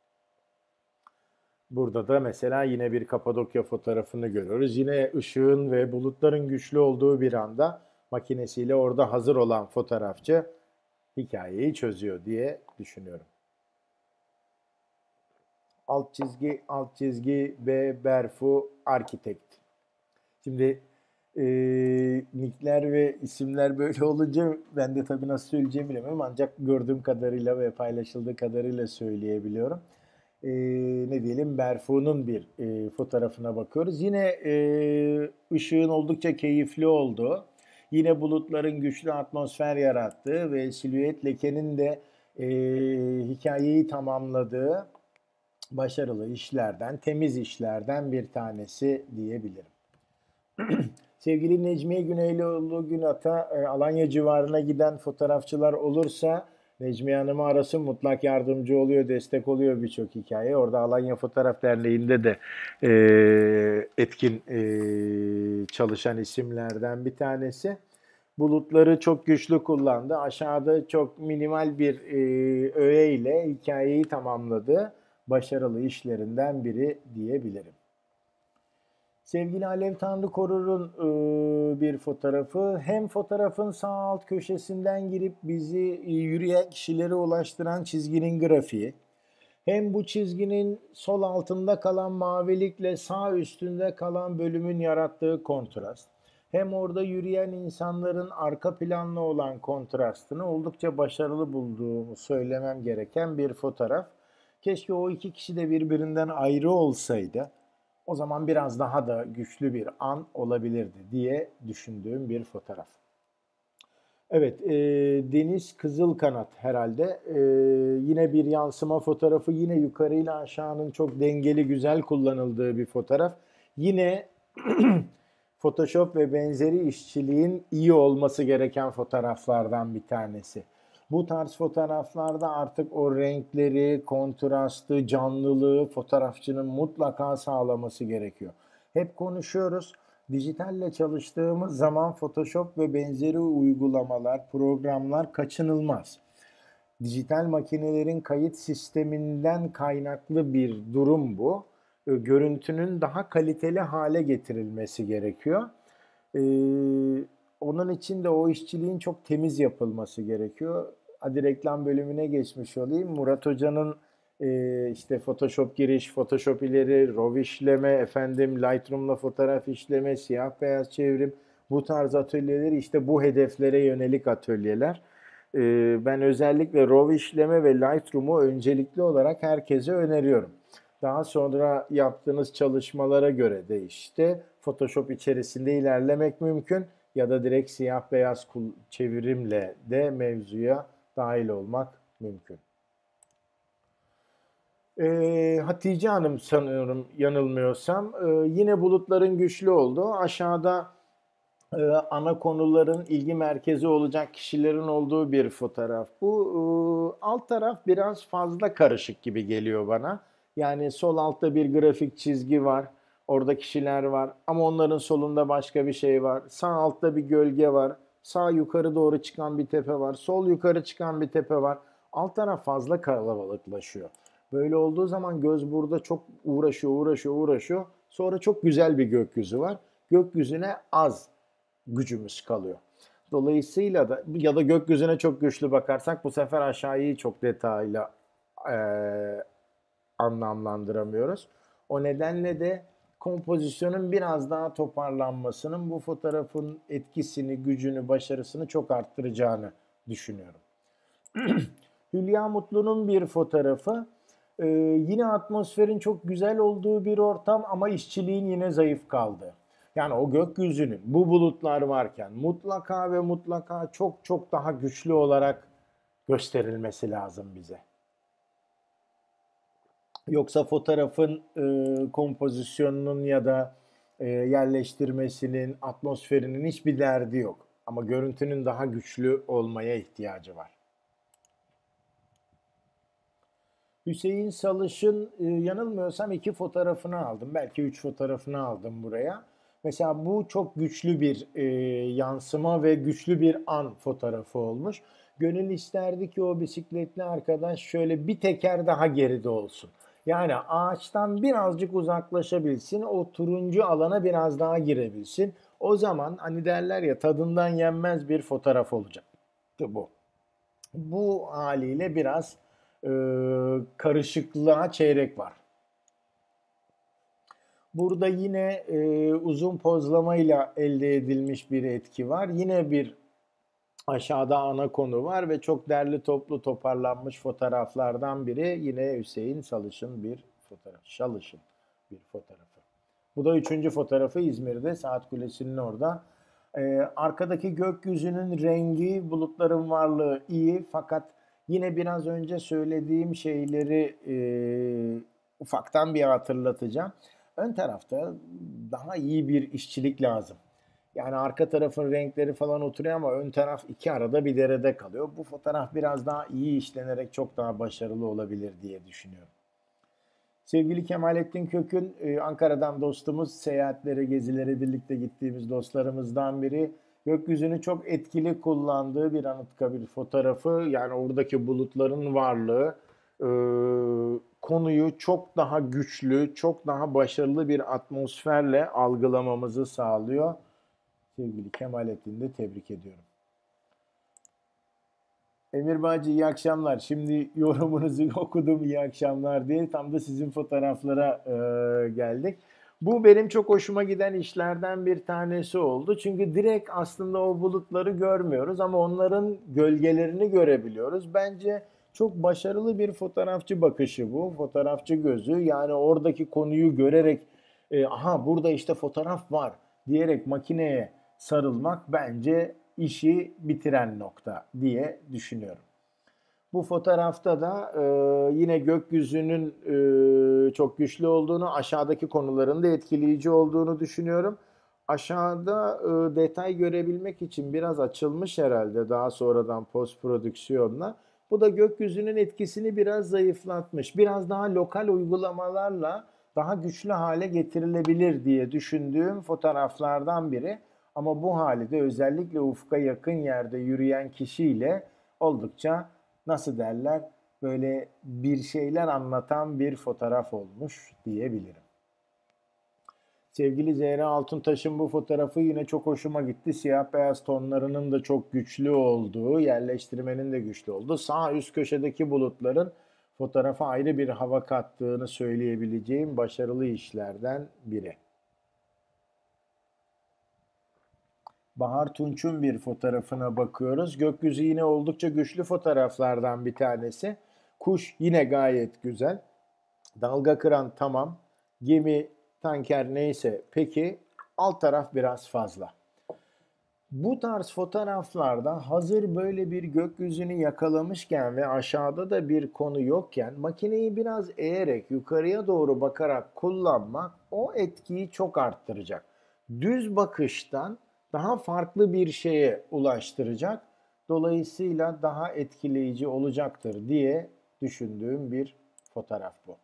Burada da mesela yine bir Kapadokya fotoğrafını görüyoruz. Yine ışığın ve bulutların güçlü olduğu bir anda makinesiyle orada hazır olan fotoğrafçı hikayeyi çözüyor diye düşünüyorum. Alt çizgi, alt çizgi ve Berfu Architect. Şimdi nickler ve isimler böyle olunca ben de tabii nasıl söyleyeceğimi bilemiyorum, ancak gördüğüm kadarıyla ve paylaşıldığı kadarıyla söyleyebiliyorum. Ne diyelim, Berfu'nun bir fotoğrafına bakıyoruz. Yine ışığın oldukça keyifli olduğu, yine bulutların güçlü atmosfer yarattığı ve silüet lekenin de hikayeyi tamamladığı başarılı işlerden, temiz işlerden bir tanesi diyebilirim. Sevgili Necmiye Güneylioğlu Günat'a, Alanya civarına giden fotoğrafçılar olursa Necmiye Hanım'ı arasın, mutlak yardımcı oluyor, destek oluyor birçok hikaye. Orada Alanya Fotoğraf Derneği'nde de etkin çalışan isimlerden bir tanesi. Bulutları çok güçlü kullandı. Aşağıda çok minimal bir öğe ile hikayeyi tamamladı. Başarılı işlerinden biri diyebilirim. Sevgili Alev Tanrı Korur'un bir fotoğrafı. Hem fotoğrafın sağ alt köşesinden girip bizi yürüyen kişilere ulaştıran çizginin grafiği, hem bu çizginin sol altında kalan mavilikle sağ üstünde kalan bölümün yarattığı kontrast, hem orada yürüyen insanların arka planla olan kontrastını oldukça başarılı bulduğumu söylemem gereken bir fotoğraf. Keşke o iki kişi de birbirinden ayrı olsaydı. O zaman biraz daha da güçlü bir an olabilirdi diye düşündüğüm bir fotoğraf. Evet, Deniz Kızılkanat herhalde. Yine bir yansıma fotoğrafı, yine yukarıyla aşağının çok dengeli, güzel kullanıldığı bir fotoğraf. Yine Photoshop ve benzeri işçiliğin iyi olması gereken fotoğraflardan bir tanesi. Bu tarz fotoğraflarda artık o renkleri, kontrastı, canlılığı fotoğrafçının mutlaka sağlaması gerekiyor. Hep konuşuyoruz. Dijitalle çalıştığımız zaman Photoshop ve benzeri uygulamalar, programlar kaçınılmaz. Dijital makinelerin kayıt sisteminden kaynaklı bir durum bu. Görüntünün daha kaliteli hale getirilmesi gerekiyor. Ee, Onun için de o işçiliğin çok temiz yapılması gerekiyor. Hadi reklam bölümüne geçmiş olayım. Murat Hoca'nın işte Photoshop giriş, Photoshop ileri, RAW işleme, efendim Lightroom'la fotoğraf işleme, siyah beyaz çevrim, bu tarz atölyeler işte bu hedeflere yönelik atölyeler. Ben özellikle RAW işleme ve Lightroom'u öncelikli olarak herkese öneriyorum. Daha sonra yaptığınız çalışmalara göre de işte Photoshop içerisinde ilerlemek mümkün ya da direkt siyah beyaz çevirimle de mevzuya dahil olmak mümkün. Hatice Hanım sanıyorum yanılmıyorsam yine bulutların güçlü olduğu aşağıda ana konuların ilgi merkezi olacak kişilerin olduğu bir fotoğraf. Bu alt taraf biraz fazla karışık gibi geliyor bana. Yani sol altta bir grafik çizgi var. Orada kişiler var ama onların solunda başka bir şey var. Sağ altta bir gölge var. Sağ yukarı doğru çıkan bir tepe var. Sol yukarı çıkan bir tepe var. Alt taraf fazla kalabalıklaşıyor. Böyle olduğu zaman göz burada çok uğraşıyor. Sonra çok güzel bir gökyüzü var. Gökyüzüne az gücümüz kalıyor. Dolayısıyla da ya da gökyüzüne çok güçlü bakarsak bu sefer aşağıyı çok detaylı e, anlamlandıramıyoruz. O nedenle de kompozisyonun biraz daha toparlanmasının bu fotoğrafın etkisini, gücünü, başarısını çok arttıracağını düşünüyorum. Hülya Mutlu'nun bir fotoğrafı. Yine atmosferin çok güzel olduğu bir ortam ama işçiliğin yine zayıf kaldığı. Yani o gökyüzünün bu bulutlar varken mutlaka ve mutlaka çok çok daha güçlü olarak gösterilmesi lazım bize. Yoksa fotoğrafın kompozisyonunun ya da yerleştirmesinin, atmosferinin hiçbir derdi yok. Ama görüntünün daha güçlü olmaya ihtiyacı var. Hüseyin Salış'ın yanılmıyorsam 2 fotoğrafını aldım. Belki 3 fotoğrafını aldım buraya. Mesela bu çok güçlü bir yansıma ve güçlü bir an fotoğrafı olmuş. Gönül isterdi ki o bisikletli arkadaş şöyle bir teker daha geride olsun. Yani ağaçtan birazcık uzaklaşabilsin, o turuncu alana biraz daha girebilsin. O zaman hani derler ya tadından yenmez bir fotoğraf olacaktı bu. Bu haliyle biraz karışıklığa çeyrek var. Burada yine uzun pozlamayla elde edilmiş bir etki var. Yine bir aşağıda ana konu var ve çok derli toplu toparlanmış fotoğraflardan biri yine Hüseyin Salış'ın bir fotoğrafı. Şalış'ın bir fotoğrafı. Bu da üçüncü fotoğrafı İzmir'de Saat Kulesi'nin orada. Arkadaki gökyüzünün rengi, bulutların varlığı iyi fakat yine biraz önce söylediğim şeyleri ufaktan bir hatırlatacağım. Ön tarafta daha iyi bir işçilik lazım. Yani arka tarafın renkleri falan oturuyor ama ön taraf iki arada bir derede kalıyor. Bu fotoğraf biraz daha iyi işlenerek çok daha başarılı olabilir diye düşünüyorum. Sevgili Kemalettin Kök'ün Ankara'dan dostumuz, seyahatlere, gezilere birlikte gittiğimiz dostlarımızdan biri. Gökyüzünü çok etkili kullandığı bir Anıtkabir fotoğrafı. Yani oradaki bulutların varlığı konuyu çok daha güçlü, çok daha başarılı bir atmosferle algılamamızı sağlıyor. Sevgili Kemalettin'i de tebrik ediyorum. Emir Bağcı iyi akşamlar. Şimdi yorumunuzu okudum iyi akşamlar diye tam da sizin fotoğraflara geldik. Bu benim çok hoşuma giden işlerden bir tanesi oldu. Çünkü direkt aslında o bulutları görmüyoruz ama onların gölgelerini görebiliyoruz. Bence çok başarılı bir fotoğrafçı bakışı bu. Fotoğrafçı gözü. Yani oradaki konuyu görerek aha burada işte fotoğraf var diyerek makineye sarılmak bence işi bitiren nokta diye düşünüyorum. Bu fotoğrafta da yine gökyüzünün çok güçlü olduğunu, aşağıdaki konuların da etkileyici olduğunu düşünüyorum. Aşağıda detay görebilmek için biraz açılmış herhalde daha sonradan post prodüksiyonla. Bu da gökyüzünün etkisini biraz zayıflatmış. Biraz daha lokal uygulamalarla daha güçlü hale getirilebilir diye düşündüğüm fotoğraflardan biri. Ama bu hali de özellikle ufka yakın yerde yürüyen kişiyle oldukça nasıl derler böyle bir şeyler anlatan bir fotoğraf olmuş diyebilirim. Sevgili Zehra Altuntaş'ın bu fotoğrafı yine çok hoşuma gitti. Siyah beyaz tonlarının da çok güçlü olduğu, yerleştirmenin de güçlü olduğu, sağ üst köşedeki bulutların fotoğrafa ayrı bir hava kattığını söyleyebileceğim başarılı işlerden biri. Bahar Tunç'un bir fotoğrafına bakıyoruz. Gökyüzü yine oldukça güçlü fotoğraflardan bir tanesi. Kuş yine gayet güzel. Dalga kıran tamam. Gemi, tanker neyse peki alt taraf biraz fazla. Bu tarz fotoğraflarda hazır böyle bir gökyüzünü yakalamışken ve aşağıda da bir konu yokken makineyi biraz eğerek yukarıya doğru bakarak kullanmak o etkiyi çok arttıracak. Düz bakıştan daha farklı bir şeye ulaştıracak. Dolayısıyla daha etkileyici olacaktır diye düşündüğüm bir fotoğraf bu.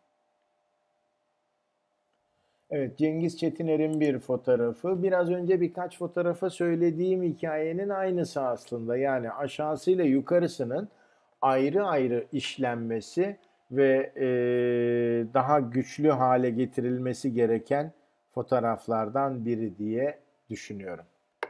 Evet, Cengiz Çetiner'in bir fotoğrafı. Biraz önce birkaç fotoğrafa söylediğim hikayenin aynısı aslında. Yani aşağısıyla yukarısının ayrı ayrı işlenmesi ve daha güçlü hale getirilmesi gereken fotoğraflardan biri diye düşünüyorum.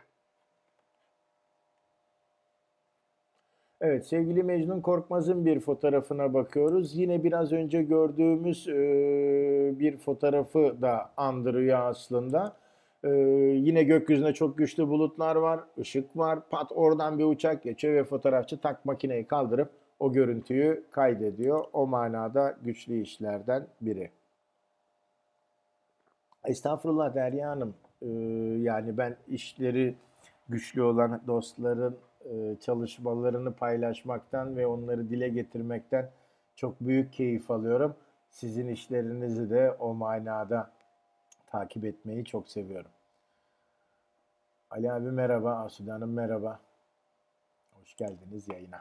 Evet, sevgili Mecnun Korkmaz'ın bir fotoğrafına bakıyoruz. Yine biraz önce gördüğümüz bir fotoğrafı da andırıyor aslında. Yine gökyüzünde çok güçlü bulutlar var, ışık var. Pat oradan bir uçak geçiyor ve fotoğrafçı tak makineyi kaldırıp o görüntüyü kaydediyor. O manada güçlü işlerden biri. Estağfurullah Derya Hanım. Yani ben işleri güçlü olan dostların çalışmalarını paylaşmaktan ve onları dile getirmekten çok büyük keyif alıyorum. Sizin işlerinizi de o manada takip etmeyi çok seviyorum. Ali abi merhaba, Asude Hanım merhaba. Hoş geldiniz yayına.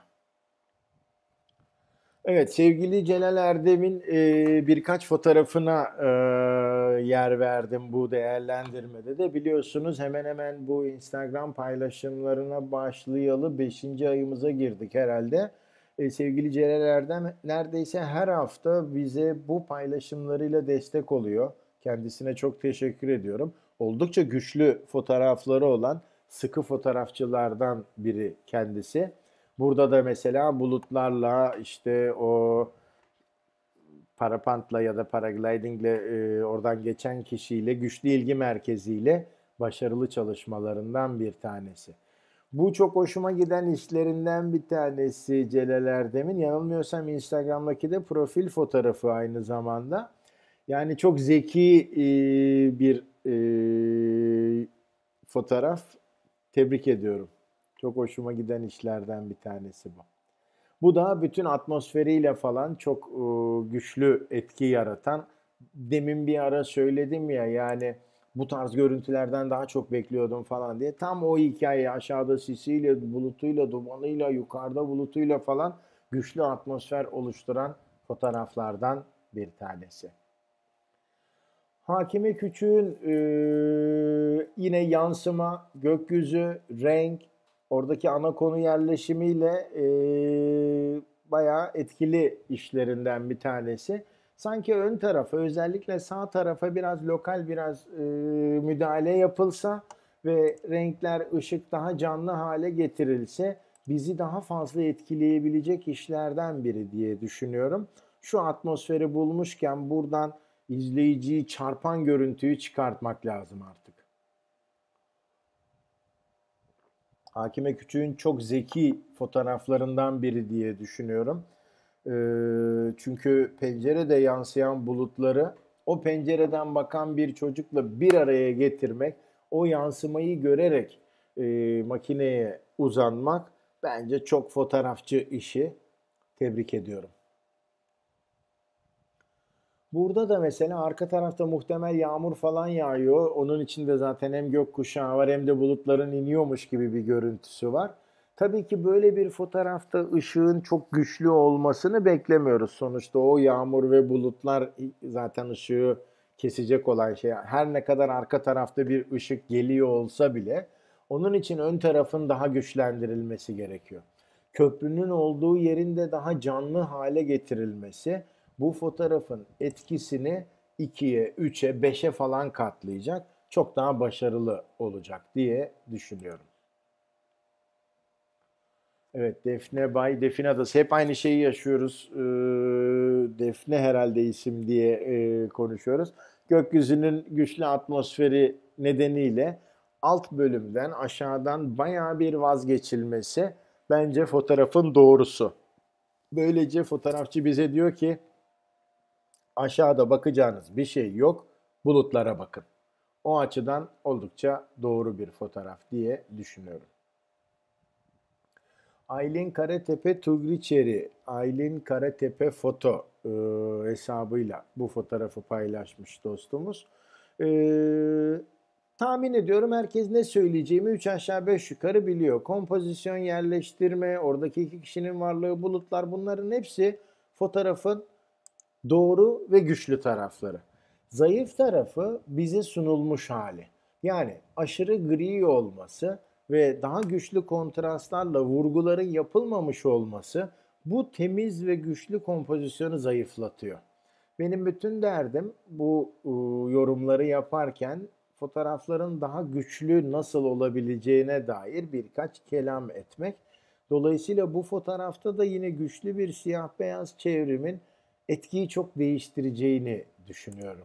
Evet, sevgili Celal Erdem'in birkaç fotoğrafına yer verdim bu değerlendirmede de. Biliyorsunuz hemen hemen bu Instagram paylaşımlarına başlayalı 5. ayımıza girdik herhalde. Sevgili Celal Erdem neredeyse her hafta bize bu paylaşımlarıyla destek oluyor. Kendisine çok teşekkür ediyorum. Oldukça güçlü fotoğrafları olan sıkı fotoğrafçılardan biri kendisi. Burada da mesela bulutlarla işte o parapantla ya da paraglidingle oradan geçen kişiyle güçlü ilgi merkeziyle başarılı çalışmalarından bir tanesi. Bu çok hoşuma giden işlerinden bir tanesi Celal Erdem'in. Yanılmıyorsam Instagram'daki de profil fotoğrafı aynı zamanda. Yani çok zeki bir fotoğraf. Tebrik ediyorum. Çok hoşuma giden işlerden bir tanesi bu. Bu da bütün atmosferiyle falan çok güçlü etki yaratan. Demin bir ara söyledim ya yani bu tarz görüntülerden daha çok bekliyordum falan diye. Tam o hikaye aşağıda sisiyle, bulutuyla, dumanıyla, yukarıda bulutuyla falan güçlü atmosfer oluşturan fotoğraflardan bir tanesi. Hakime Küçük'ün yine yansıma, gökyüzü, renk, oradaki ana konu yerleşimiyle bayağı etkili işlerinden bir tanesi. Sanki ön tarafa, özellikle sağ tarafa biraz lokal biraz müdahale yapılsa ve renkler, ışık daha canlı hale getirilse bizi daha fazla etkileyebilecek işlerden biri diye düşünüyorum. Şu atmosferi bulmuşken buradan izleyiciyi çarpan görüntüyü çıkartmak lazım artık. Hakime Küçük'ün çok zeki fotoğraflarından biri diye düşünüyorum. Çünkü pencerede yansıyan bulutları o pencereden bakan bir çocukla bir araya getirmek, o yansımayı görerek makineye uzanmak bence çok fotoğrafçı işi. Tebrik ediyorum. Burada da mesela arka tarafta muhtemel yağmur falan yağıyor. Onun içinde zaten hem gökkuşağı var hem de bulutların iniyormuş gibi bir görüntüsü var. Tabii ki böyle bir fotoğrafta ışığın çok güçlü olmasını beklemiyoruz. Sonuçta o yağmur ve bulutlar zaten ışığı kesecek olan şey. Her ne kadar arka tarafta bir ışık geliyor olsa bile onun için ön tarafın daha güçlendirilmesi gerekiyor. Köprünün olduğu yerin de daha canlı hale getirilmesi bu fotoğrafın etkisini 2'ye, 3'e, 5'e falan katlayacak. Çok daha başarılı olacak diye düşünüyorum. Evet, Defne Bay, Define Adası. Hep aynı şeyi yaşıyoruz. Defne herhalde isim diye konuşuyoruz. Gökyüzünün güçlü atmosferi nedeniyle alt bölümden aşağıdan bayağı bir vazgeçilmesi bence fotoğrafın doğrusu. Böylece fotoğrafçı bize diyor ki aşağıda bakacağınız bir şey yok, bulutlara bakın. O açıdan oldukça doğru bir fotoğraf diye düşünüyorum. Aylin Karatepe Tugriçeri, Aylin Karatepe foto hesabıyla bu fotoğrafı paylaşmış dostumuz. E, Tahmin ediyorum herkes ne söyleyeceğimi 3 aşağı 5 yukarı biliyor. Kompozisyon, yerleştirme, oradaki iki kişinin varlığı, bulutlar bunların hepsi fotoğrafın doğru ve güçlü tarafları. Zayıf tarafı bize sunulmuş hali. Yani aşırı gri olması ve daha güçlü kontrastlarla vurguların yapılmamış olması bu temiz ve güçlü kompozisyonu zayıflatıyor. Benim bütün derdim bu yorumları yaparken fotoğrafların daha güçlü nasıl olabileceğine dair birkaç kelam etmek. Dolayısıyla bu fotoğrafta da yine güçlü bir siyah beyaz çevrimin etkiyi çok değiştireceğini düşünüyorum.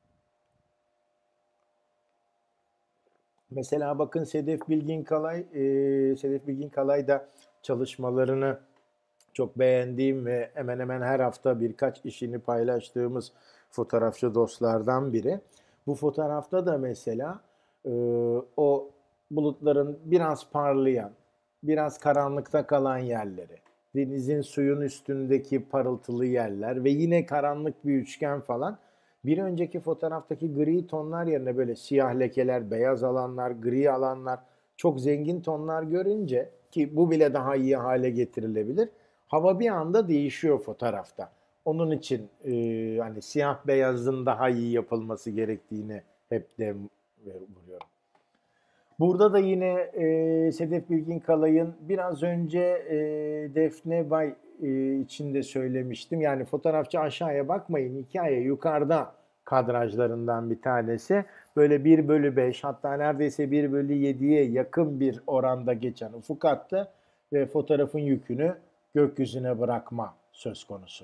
Mesela bakın Sedef Bilgin Kalay, Sedef Bilgin Kalay da çalışmalarını çok beğendiğim ve hemen hemen her hafta birkaç işini paylaştığımız fotoğrafçı dostlardan biri. Bu fotoğrafta da mesela e, o bulutların biraz parlayan, biraz karanlıkta kalan yerleri, denizin suyun üstündeki parıltılı yerler ve yine karanlık bir üçgen falan bir önceki fotoğraftaki gri tonlar yerine böyle siyah lekeler, beyaz alanlar, gri alanlar çok zengin tonlar görünce ki bu bile daha iyi hale getirilebilir. Hava bir anda değişiyor fotoğrafta. Onun için hani siyah beyazın daha iyi yapılması gerektiğini hep de vuruyorum. Burada da yine Sedef Bilgin Kalay'ın biraz önce Defne Bay için de söylemiştim. Yani fotoğrafçı aşağıya bakmayın, hikaye yukarıda kadrajlarından bir tanesi. Böyle 1/5 hatta neredeyse 1/7'ye yakın bir oranda geçen ufuk hattı ve fotoğrafın yükünü gökyüzüne bırakma söz konusu.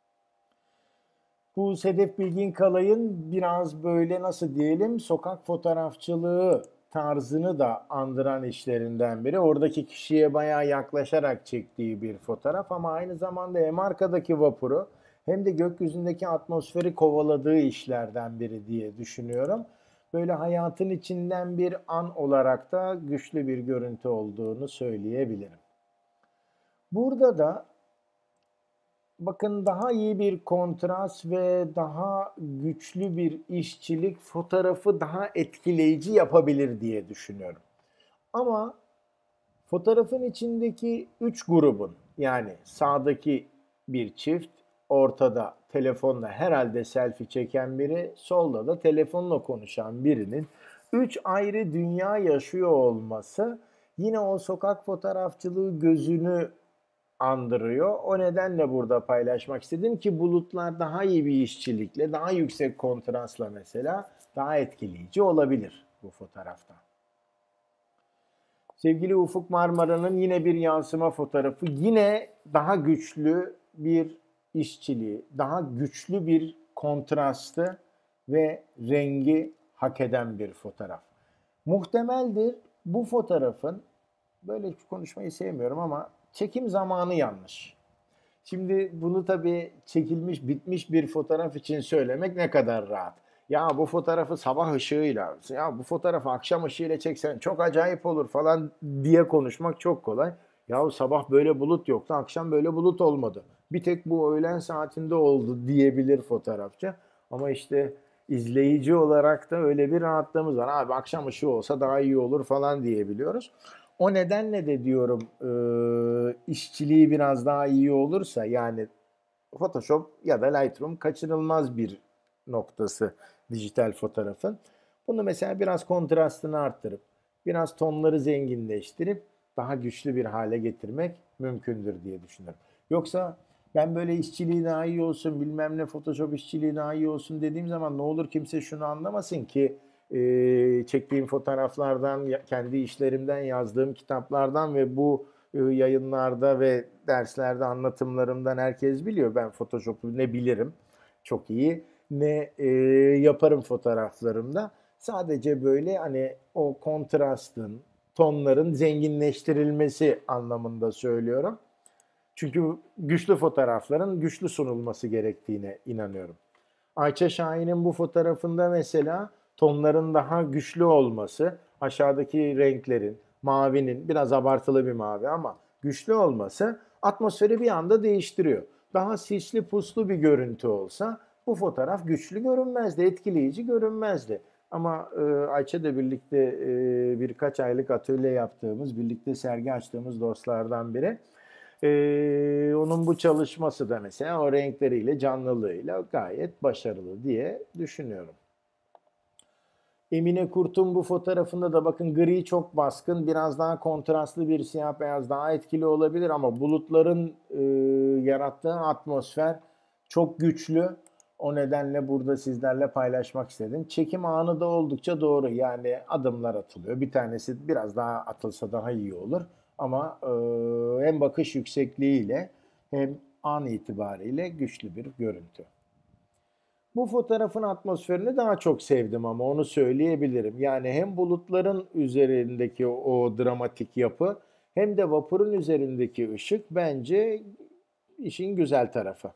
Bu Sedef Bilgin Kalay'ın biraz böyle nasıl diyelim sokak fotoğrafçılığı tarzını da andıran işlerinden biri. Oradaki kişiye bayağı yaklaşarak çektiği bir fotoğraf ama aynı zamanda hem arkadaki vapuru hem de gökyüzündeki atmosferi kovaladığı işlerden biri diye düşünüyorum. Böyle hayatın içinden bir an olarak da güçlü bir görüntü olduğunu söyleyebilirim. Burada da bakın daha iyi bir kontrast ve daha güçlü bir işçilik fotoğrafı daha etkileyici yapabilir diye düşünüyorum. Ama fotoğrafın içindeki 3 grubun yani sağdaki bir çift, ortada telefonla herhalde selfie çeken biri, solda da telefonla konuşan birinin 3 ayrı dünya yaşıyor olması yine o sokak fotoğrafçılığı gözünü andırıyor. O nedenle burada paylaşmak istedim ki bulutlar daha iyi bir işçilikle, daha yüksek kontrastla mesela daha etkileyici olabilir bu fotoğrafta. Sevgili Ufuk Marmara'nın yine bir yansıma fotoğrafı. Yine daha güçlü bir işçiliği, daha güçlü bir kontrastı ve rengi hak eden bir fotoğraf. Muhtemeldir bu fotoğrafın, böyle konuşmayı sevmiyorum ama çekim zamanı yanlış. Şimdi bunu tabii çekilmiş, bitmiş bir fotoğraf için söylemek ne kadar rahat. Ya bu fotoğrafı sabah ışığıyla, ya bu fotoğrafı akşam ışığıyla çeksen çok acayip olur falan diye konuşmak çok kolay. Ya sabah böyle bulut yoktu, akşam böyle bulut olmadı. Bir tek bu öğlen saatinde oldu diyebilir fotoğrafçı. Ama işte izleyici olarak da öyle bir rahatlığımız var. Abi akşam ışığı olsa daha iyi olur falan diyebiliyoruz. O nedenle de diyorum işçiliği biraz daha iyi olursa yani Photoshop ya da Lightroom kaçınılmaz bir noktası dijital fotoğrafın. Bunu mesela biraz kontrastını arttırıp, biraz tonları zenginleştirip daha güçlü bir hale getirmek mümkündür diye düşünüyorum. Yoksa ben böyle işçiliği daha iyi olsun, bilmem ne Photoshop işçiliği daha iyi olsun dediğim zaman ne olur kimse şunu anlamasın ki çektiğim fotoğraflardan, kendi işlerimden, yazdığım kitaplardan ve bu yayınlarda ve derslerde anlatımlarımdan herkes biliyor. Ben Photoshop'u ne bilirim çok iyi ne yaparım fotoğraflarımda. Sadece böyle hani o kontrastın, tonların zenginleştirilmesi anlamında söylüyorum. Çünkü güçlü fotoğrafların güçlü sunulması gerektiğine inanıyorum. Ayça Şahin'in bu fotoğrafında mesela tonların daha güçlü olması, aşağıdaki renklerin, mavinin biraz abartılı bir mavi ama güçlü olması atmosferi bir anda değiştiriyor. Daha sisli puslu bir görüntü olsa bu fotoğraf güçlü görünmezdi, etkileyici görünmezdi. Ama Ayça ile birlikte birkaç aylık atölye yaptığımız, birlikte sergi açtığımız dostlardan biri. Onun bu çalışması da mesela o renkleriyle, canlılığıyla gayet başarılı diye düşünüyorum. Emine Kurt'un bu fotoğrafında da bakın gri çok baskın, biraz daha kontrastlı bir siyah beyaz daha etkili olabilir ama bulutların yarattığı atmosfer çok güçlü. O nedenle burada sizlerle paylaşmak istedim. Çekim anı da oldukça doğru. Yani adımlar atılıyor. Bir tanesi biraz daha atılsa daha iyi olur. Ama hem bakış yüksekliğiyle hem an itibariyle güçlü bir görüntü. Bu fotoğrafın atmosferini daha çok sevdim ama onu söyleyebilirim. Yani hem bulutların üzerindeki o dramatik yapı hem de vapurun üzerindeki ışık bence işin güzel tarafı.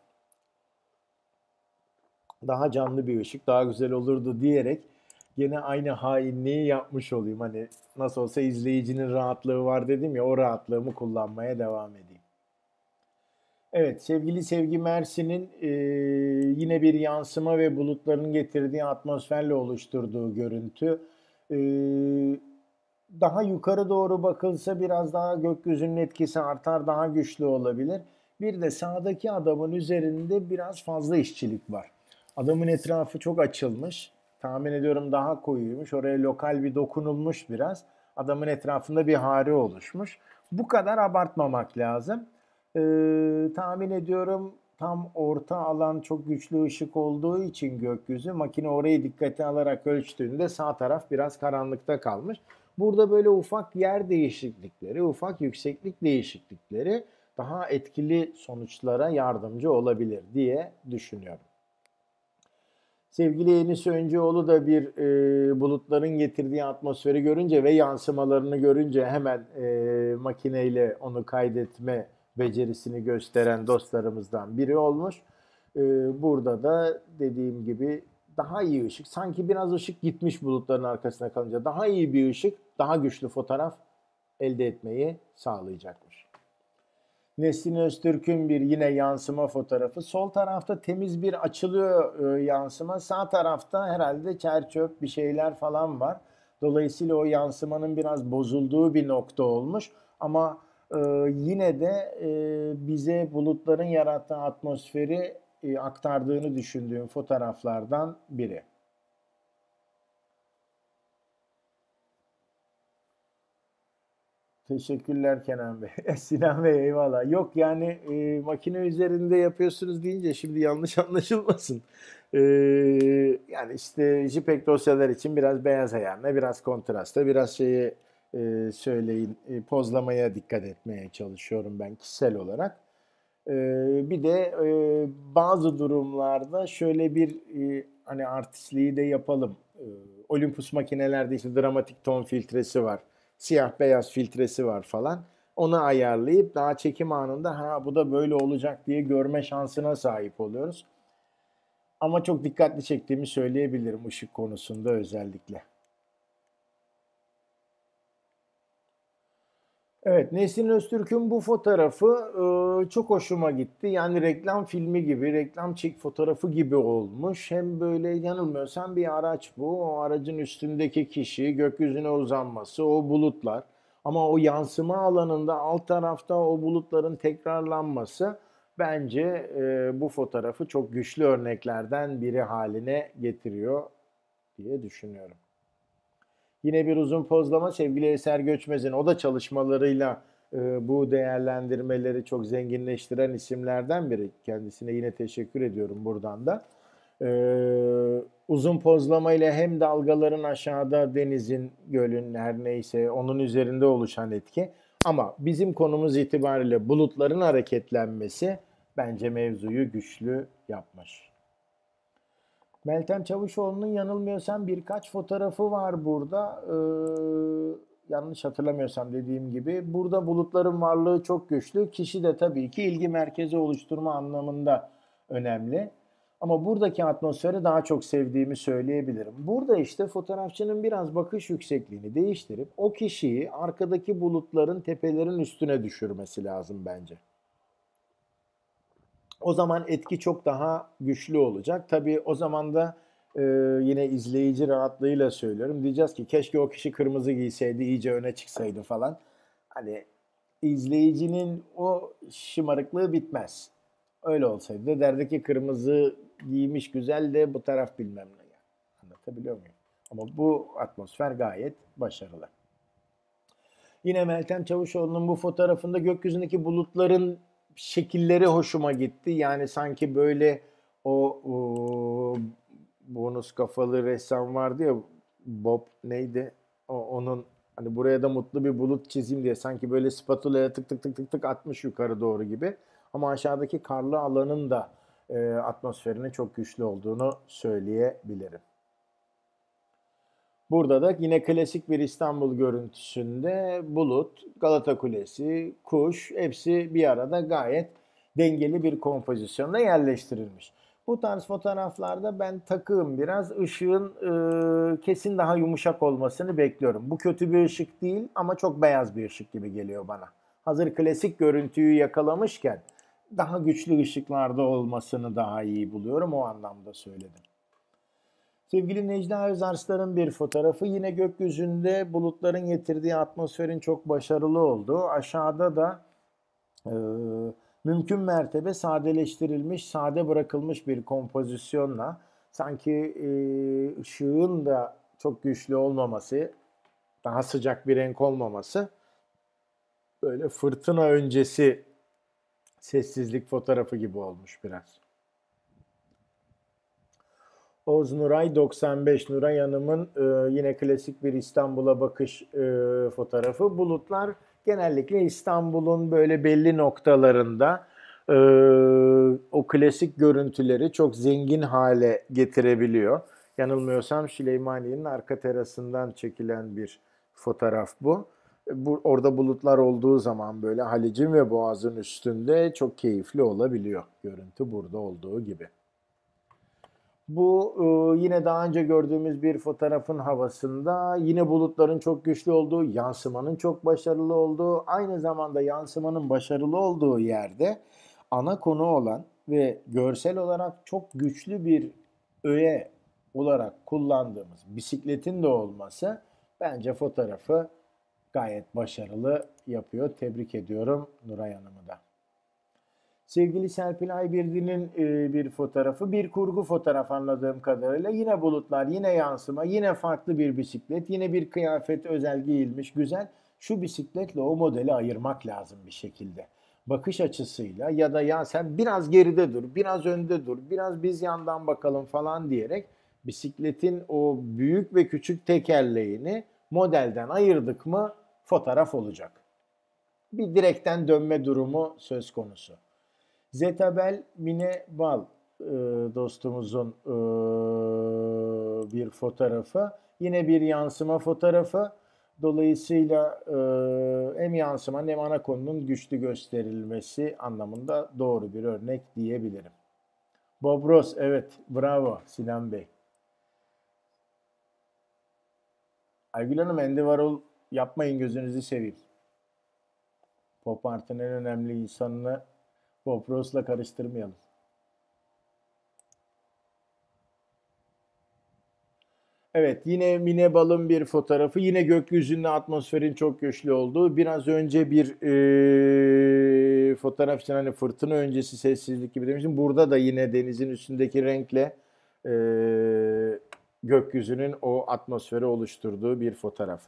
Daha canlı bir ışık daha güzel olurdu diyerek gene aynı hainliği yapmış olayım. Hani nasıl olsa izleyicinin rahatlığı var dedim ya o rahatlığımı kullanmaya devam edeyim. Evet, sevgili Sevgi Mersin'in yine bir yansıma ve bulutların getirdiği atmosferle oluşturduğu görüntü. Eee, Daha yukarı doğru bakılsa biraz daha gökyüzünün etkisi artar, daha güçlü olabilir. Bir de sağdaki adamın üzerinde biraz fazla işçilik var. Adamın etrafı çok açılmış. Tahmin ediyorum daha koyuymuş. Oraya lokal bir dokunulmuş biraz. Adamın etrafında bir hare oluşmuş. Bu kadar abartmamak lazım. Tahmin ediyorum tam orta alan çok güçlü ışık olduğu için gökyüzü makine orayı dikkate alarak ölçtüğünde sağ taraf biraz karanlıkta kalmış. Burada böyle ufak yer değişiklikleri, ufak yükseklik değişiklikleri daha etkili sonuçlara yardımcı olabilir diye düşünüyorum. Sevgili Enis Öncüoğlu da bir bulutların getirdiği atmosferi görünce ve yansımalarını görünce hemen makineyle onu kaydetme becerisini gösteren dostlarımızdan biri olmuş. E, Burada da dediğim gibi daha iyi ışık, sanki biraz ışık gitmiş bulutların arkasına kalınca daha iyi bir ışık, daha güçlü fotoğraf elde etmeyi sağlayacakmış. Nesrin Öztürk'ün bir yine yansıma fotoğrafı. Sol tarafta temiz bir açılıyor yansıma. Sağ tarafta herhalde çer çöp bir şeyler falan var. Dolayısıyla o yansımanın biraz bozulduğu bir nokta olmuş. Ama yine de bize bulutların yarattığı atmosferi aktardığını düşündüğüm fotoğraflardan biri. Teşekkürler Kenan Bey. Sinan Bey eyvallah. Yok yani makine üzerinde yapıyorsunuz deyince şimdi yanlış anlaşılmasın. E, Yani işte JPEG dosyalar için biraz beyaz ayarla, biraz kontrasta, biraz şeyi söyleyin, pozlamaya dikkat etmeye çalışıyorum ben kişisel olarak. E, Bir de bazı durumlarda şöyle bir hani artistliği de yapalım. Olympus makinelerde işte dramatik ton filtresi var, siyah beyaz filtresi var falan. Onu ayarlayıp daha çekim anında ha bu da böyle olacak diye görme şansına sahip oluyoruz. Ama çok dikkatli çektiğimi söyleyebilirim ışık konusunda özellikle. Evet, Nesrin Öztürk'ün bu fotoğrafı çok hoşuma gitti. Yani reklam filmi gibi, reklam çek fotoğrafı gibi olmuş. Hem böyle yanılmıyorsam bir araç bu. O aracın üstündeki kişi, gökyüzüne uzanması, o bulutlar. Ama o yansıma alanında alt tarafta o bulutların tekrarlanması bence bu fotoğrafı çok güçlü örneklerden biri haline getiriyor diye düşünüyorum. Yine bir uzun pozlama sevgili Eser Göçmez'in. O da çalışmalarıyla bu değerlendirmeleri çok zenginleştiren isimlerden biri. Kendisine yine teşekkür ediyorum buradan da. E, Uzun pozlama ile hem dalgaların aşağıda denizin, gölün her neyse onun üzerinde oluşan etki. Ama bizim konumuz itibariyle bulutların hareketlenmesi bence mevzuyu güçlü yapmış. Meltem Çavuşoğlu'nun yanılmıyorsam birkaç fotoğrafı var burada. Yanlış hatırlamıyorsam dediğim gibi. Burada bulutların varlığı çok güçlü. Kişi de tabii ki ilgi merkezi oluşturma anlamında önemli. Ama buradaki atmosferi daha çok sevdiğimi söyleyebilirim. Burada işte fotoğrafçının biraz bakış yüksekliğini değiştirip o kişiyi arkadaki bulutların tepelerin üstüne düşürmesi lazım bence. O zaman etki çok daha güçlü olacak. Tabii o zaman da yine izleyici rahatlığıyla söylüyorum. Diyeceğiz ki keşke o kişi kırmızı giyseydi, iyice öne çıksaydı falan. Hani izleyicinin o şımarıklığı bitmez. Öyle olsaydı da derdi ki kırmızı giymiş güzel de bu taraf bilmem ne. Yani. Anlatabiliyor muyum? Ama bu atmosfer gayet başarılı. Yine Meltem Çavuşoğlu'nun bu fotoğrafında gökyüzündeki bulutların şekilleri hoşuma gitti. Yani sanki böyle o bonus kafalı ressam vardı ya Bob neydi? Onun hani buraya da mutlu bir bulut çizeyim diye sanki böyle spatula'ya tık tık tık tık tık atmış yukarı doğru gibi. Ama aşağıdaki karlı alanın da atmosferinin çok güçlü olduğunu söyleyebilirim. Burada da yine klasik bir İstanbul görüntüsünde bulut, Galata Kulesi, kuş hepsi bir arada gayet dengeli bir kompozisyonda yerleştirilmiş. Bu tarz fotoğraflarda ben takığım biraz ışığın kesin daha yumuşak olmasını bekliyorum. Bu kötü bir ışık değil ama çok beyaz bir ışık gibi geliyor bana. Hazır klasik görüntüyü yakalamışken daha güçlü ışıklarda olmasını daha iyi buluyorum o anlamda söyledim. Sevgili Necla Özarslan'ın bir fotoğrafı yine gökyüzünde bulutların getirdiği atmosferin çok başarılı olduğu. Aşağıda da e, mümkün mertebe sadeleştirilmiş, sade bırakılmış bir kompozisyonla sanki ışığın da çok güçlü olmaması, daha sıcak bir renk olmaması böyle fırtına öncesi sessizlik fotoğrafı gibi olmuş biraz. Oğuz Nuray 95 Nuray Hanım'ın yine klasik bir İstanbul'a bakış fotoğrafı. Bulutlar genellikle İstanbul'un böyle belli noktalarında e, o klasik görüntüleri çok zengin hale getirebiliyor. Yanılmıyorsam Süleymaniye'nin arka terasından çekilen bir fotoğraf bu. Orada bulutlar olduğu zaman böyle Halic'in ve Boğaz'ın üstünde çok keyifli olabiliyor görüntü burada olduğu gibi. Bu yine daha önce gördüğümüz bir fotoğrafın havasında yine bulutların çok güçlü olduğu, yansımanın çok başarılı olduğu, aynı zamanda yansımanın başarılı olduğu yerde ana konu olan ve görsel olarak çok güçlü bir öğe olarak kullandığımız bisikletin de olması bence fotoğrafı gayet başarılı yapıyor. Tebrik ediyorum Nuray Hanım'ı da. Sevgili Serpil Aybirdi'nin bir fotoğrafı, bir kurgu fotoğraf anladığım kadarıyla. Yine bulutlar, yine yansıma, yine farklı bir bisiklet, yine bir kıyafet özel giyilmiş, güzel. Şu bisikletle o modeli ayırmak lazım bir şekilde. Bakış açısıyla ya da ya sen biraz geride dur, biraz önde dur, biraz biz yandan bakalım falan diyerek bisikletin o büyük ve küçük tekerleğini modelden ayırdık mı fotoğraf olacak. Bir direkten dönme durumu söz konusu. Zetabel Mine Bal dostumuzun bir fotoğrafı. Yine bir yansıma fotoğrafı. Dolayısıyla hem yansımanın hem ana konunun güçlü gösterilmesi anlamında doğru bir örnek diyebilirim. Bob Ross, evet, bravo Sinan Bey. Aygül Hanım, Andy Warhol yapmayın, gözünüzü seveyim. Pop art'ın en önemli insanını Bob Ross'la karıştırmayalım. Evet, yine Mine Bal'ın bir fotoğrafı. Yine gökyüzünde atmosferin çok güçlü olduğu. Biraz önce bir fotoğraf için hani fırtına öncesi sessizlik gibi demiştim. Burada da yine denizin üstündeki renkle e, gökyüzünün o atmosferi oluşturduğu bir fotoğraf.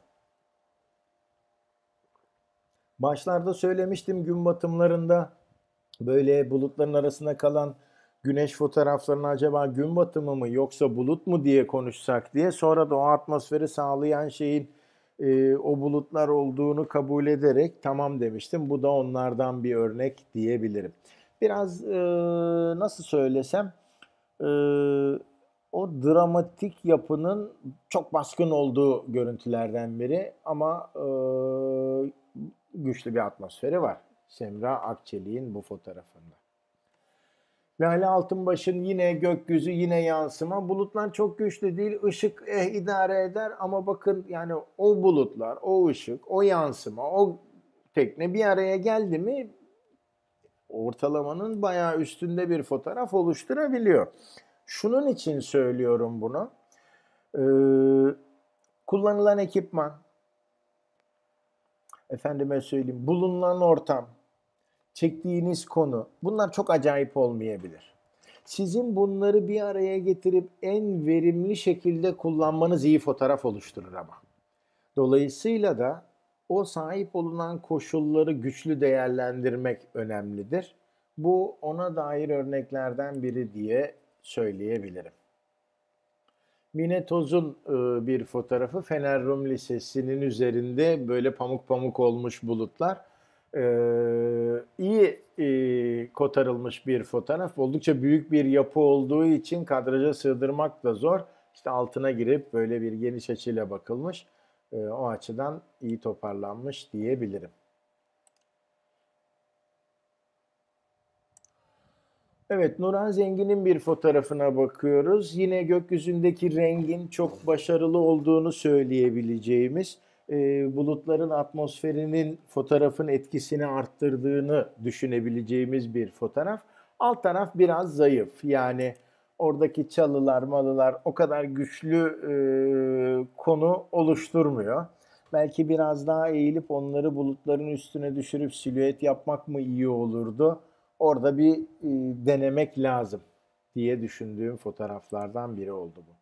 Başlarda söylemiştim, gün batımlarında böyle bulutların arasında kalan güneş fotoğraflarını acaba gün batımı mı yoksa bulut mu diye konuşsak diye, sonra da o atmosferi sağlayan şeyin o bulutlar olduğunu kabul ederek tamam demiştim. Bu da onlardan bir örnek diyebilirim. Biraz nasıl söylesem, e, o dramatik yapının çok baskın olduğu görüntülerden biri ama güçlü bir atmosferi var. Semra Akçelik'in bu fotoğrafında. Lale Altınbaş'ın yine gökyüzü, yine yansıma. Bulutlar çok güçlü değil. Işık idare eder ama bakın yani o bulutlar, o ışık, o yansıma, o tekne bir araya geldi mi ortalamanın bayağı üstünde bir fotoğraf oluşturabiliyor. Şunun için söylüyorum bunu. Ee, kullanılan ekipman, efendime söyleyeyim, bulunan ortam, çektiğiniz konu, bunlar çok acayip olmayabilir. Sizin bunları bir araya getirip en verimli şekilde kullanmanız iyi fotoğraf oluşturur ama. Dolayısıyla da o sahip olunan koşulları güçlü değerlendirmek önemlidir. Bu ona dair örneklerden biri diye söyleyebilirim. Mine Toz'un bir fotoğrafı, Fener Rum Lisesi'nin üzerinde böyle pamuk pamuk olmuş bulutlar. İyi kotarılmış bir fotoğraf. Oldukça büyük bir yapı olduğu için kadraja sığdırmak da zor. İşte altına girip böyle bir geniş açıyla bakılmış. O açıdan iyi toparlanmış diyebilirim. Evet, Nurhan Zengin'in bir fotoğrafına bakıyoruz. Yine gökyüzündeki rengin çok başarılı olduğunu söyleyebileceğimiz, bulutların atmosferinin fotoğrafın etkisini arttırdığını düşünebileceğimiz bir fotoğraf. Alt taraf biraz zayıf. Yani oradaki çalılar, malılar o kadar güçlü konu oluşturmuyor. Belki biraz daha eğilip onları bulutların üstüne düşürüp silüet yapmak mı iyi olurdu? Orada bir denemek lazım diye düşündüğüm fotoğraflardan biri oldu bu.